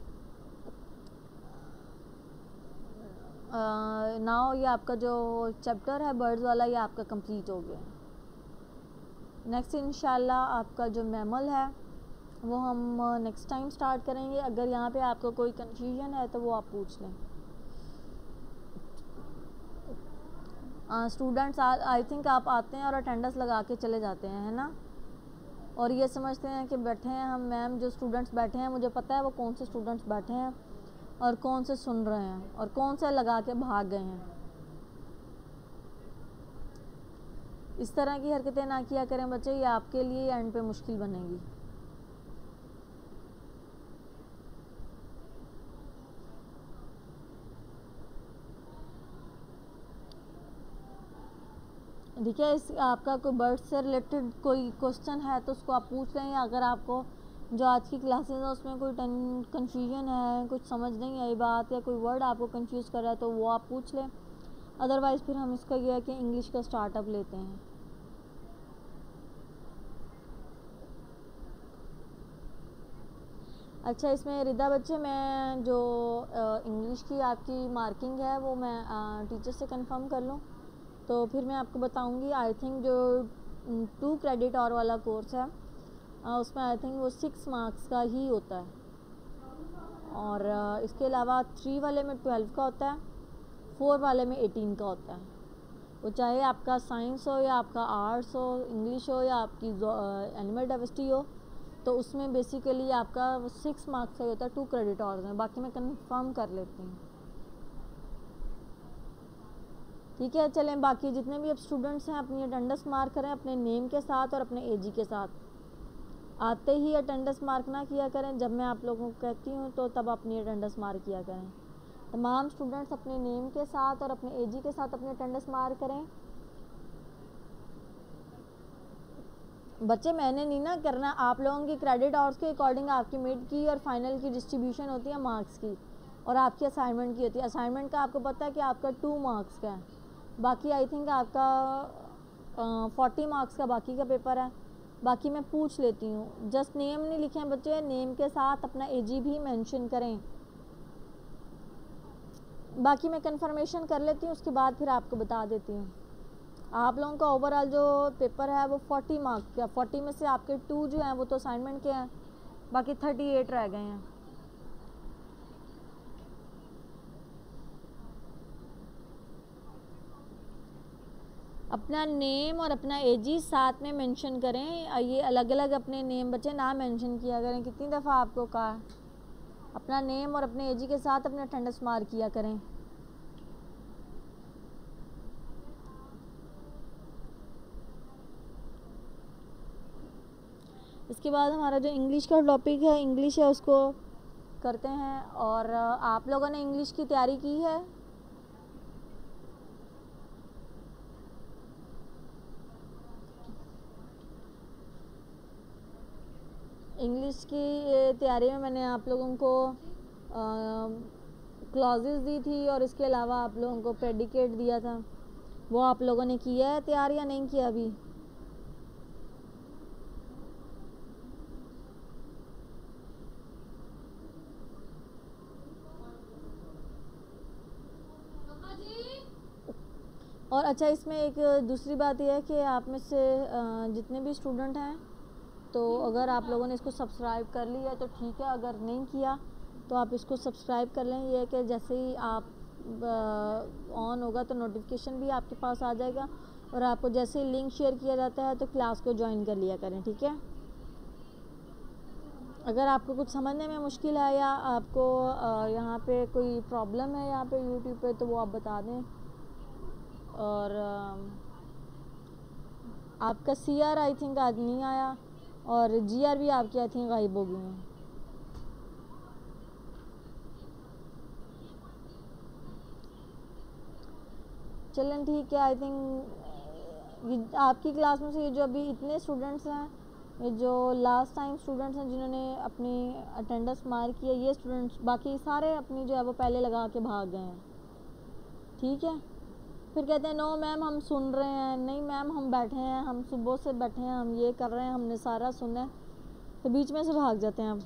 नाउ ये आपका जो चैप्टर है बर्ड्स वाला ये आपका कंप्लीट हो गया। नेक्स्ट इंशाल्लाह आपका जो मैमल है वो हम नेक्स्ट टाइम स्टार्ट करेंगे। अगर यहाँ पे आपको कोई कन्फ्यूजन है तो वो आप पूछ लें। स्टूडेंट्स आई थिंक आप आते हैं और अटेंडेंस लगा के चले जाते हैं, है ना, और ये समझते हैं कि बैठे हैं हम, मैम जो स्टूडेंट्स बैठे हैं मुझे पता है वो कौन से स्टूडेंट्स बैठे हैं और कौन से सुन रहे हैं और कौन से लगा के भाग गए हैं। इस तरह की हरकतें ना किया करें बच्चे, ये आपके लिए एंड पे मुश्किल बनेगी। देखिए, इस आपका कोई बर्ड से रिलेटेड कोई क्वेश्चन है तो उसको आप पूछ लें, या अगर आपको जो आज की क्लासेस है उसमें कोई कन्फ्यूजन है, कुछ समझ नहीं आई बात, या कोई वर्ड आपको कंफ्यूज कर रहा है तो वो आप पूछ लें। अदरवाइज़ फिर हम इसका यह है कि इंग्लिश का स्टार्टअप लेते हैं। अच्छा, इसमें रिदा बच्चे, मैं जो इंग्लिश की आपकी मार्किंग है वो मैं टीचर से कंफर्म कर लूँ तो फिर मैं आपको बताऊंगी। आई थिंक जो 2 क्रेडिट और वाला कोर्स है उसमें आई थिंक वो 6 मार्क्स का ही होता है, और इसके अलावा 3 वाले में 12 का होता है, 4 वाले में 18 का होता है। वो चाहे आपका साइंस हो या आपका आर्ट्स हो, इंग्लिश हो या आपकी एनिमल डाइवर्सिटी हो, तो उसमें बेसिकली आपका 6 मार्क्स का ही होता है, 2 क्रेडिट और में। बाकी मैं कंफर्म कर लेती हूँ, ठीक है। चलें, बाकी जितने भी अब स्टूडेंट्स हैं अपनी अटेंडेंस मार्क करें अपने नेम के साथ और अपने एजी के साथ। आते ही अटेंडेंस मार्क ना किया करें, जब मैं आप लोगों को कहती हूँ तो तब अपनी अटेंडेंस मार्क किया करें। तमाम स्टूडेंट्स अपने नेम के साथ और अपने एजी के साथ अपनी अटेंडेंस मार्क करें। बच्चे मैंने नहीं ना करना, आप लोगों की क्रेडिट आवर्स के अकॉर्डिंग आपकी मिड की और फाइनल की डिस्ट्रीब्यूशन होती है मार्क्स की, और आपकी असाइनमेंट की होती है। असाइनमेंट का आपको पता है कि आपका 2 मार्क्स का है, बाकी आई थिंक आपका 40 मार्क्स का बाकी का पेपर है। बाकी मैं पूछ लेती हूँ, जस्ट नेम नहीं लिखे हैं बच्चे, नेम के साथ अपना एजी भी मेंशन करें। बाकी मैं कंफर्मेशन कर लेती हूँ, उसके बाद फिर आपको बता देती हूँ। आप लोगों का ओवरऑल जो पेपर है वो 40 मार्क्स का, 40 में से आपके 2 जो हैं वो तो असाइनमेंट के हैं, बाकी 38 रह गए हैं। अपना नेम और अपना एजी साथ में मेंशन करें, ये अलग अलग अपने नेम बच्चे ना मेंशन किया करें। कितनी दफ़ा आपको कहा, अपना नेम और अपने एजी के साथ अपने अटेंडेंस मार्क किया करें। इसके बाद हमारा जो इंग्लिश का टॉपिक है, इंग्लिश है, उसको करते हैं। और आप लोगों ने इंग्लिश की तैयारी की है? इंग्लिश की तैयारी में मैंने आप लोगों को क्लॉजेस दी थी और इसके अलावा आप लोगों को प्रेडिकेट दिया था, वो आप लोगों ने किया है तैयार या नहीं किया अभी? और अच्छा, इसमें एक दूसरी बात यह है कि आप में से जितने भी स्टूडेंट हैं, तो अगर आप लोगों ने इसको सब्सक्राइब कर लिया तो ठीक है, अगर नहीं किया तो आप इसको सब्सक्राइब कर लें। ये है कि जैसे ही आप ऑन होगा तो नोटिफिकेशन भी आपके पास आ जाएगा, और आपको जैसे ही लिंक शेयर किया जाता है तो क्लास को ज्वाइन कर लिया करें, ठीक है। अगर आपको कुछ समझने में मुश्किल है या आपको यहाँ पे कोई प्रॉब्लम है यहाँ पे यूट्यूब पे, तो वो आप बता दें। और आपका CR आई थिंक आज नहीं आया, और GR भी आपकी आई थिंक गायब हो गई हैं। चलें ठीक है। आई थिंक आपकी क्लास में से ये जो अभी इतने स्टूडेंट्स हैं, ये जो लास्ट टाइम स्टूडेंट्स हैं जिन्होंने अपनी अटेंडेंस मार्क किया, ये स्टूडेंट्स बाकी सारे अपनी जो है वो पहले लगा के भाग गए हैं, ठीक है। फिर कहते हैं नो मैम हम सुन रहे हैं, नहीं मैम हम बैठे हैं, हम सुबह से बैठे हैं, हम ये कर रहे हैं, हमने सारा सुना है, तो बीच में से भाग जाते हैं।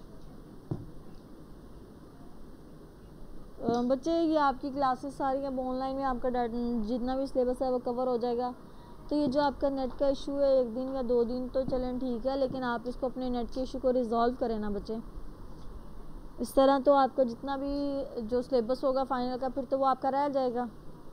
अब बच्चे ये आपकी क्लासेस सारी अब ऑनलाइन में आपका जितना भी सिलेबस है वो कवर हो जाएगा, तो ये जो आपका नेट का इशू है 1 दिन या 2 दिन तो चलें ठीक है, लेकिन आप इसको अपने नेट के इशू को रिजॉल्व करें ना बच्चे। इस तरह तो आपका जितना भी जो सिलेबस होगा फाइनल का फिर तो वो आपका रह जाएगा।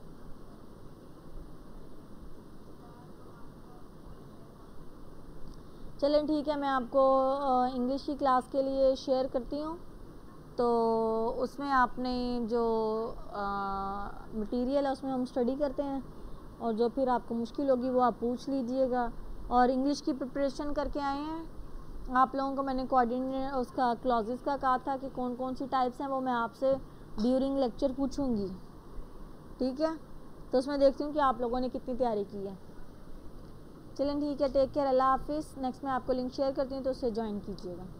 चलें ठीक है, मैं आपको इंग्लिश की क्लास के लिए शेयर करती हूँ। तो उसमें आपने जो मटेरियल है उसमें हम स्टडी करते हैं, और जो फिर आपको मुश्किल होगी वो आप पूछ लीजिएगा। और इंग्लिश की प्रिपरेशन करके आए हैं आप लोगों को मैंने कोऑर्डिनेट उसका क्लॉजेस का कहा था कि कौन कौन सी टाइप्स हैं, वो मैं आपसे ड्यूरिंग लेक्चर पूछूंगी, ठीक है। तो उसमें देखती हूँ कि आप लोगों ने कितनी तैयारी की है। चलें ठीक है, टेक केयर, अल्लाह हाफिज़। नेक्स्ट मैं आपको लिंक शेयर करती हूँ तो उससे ज्वाइन कीजिएगा।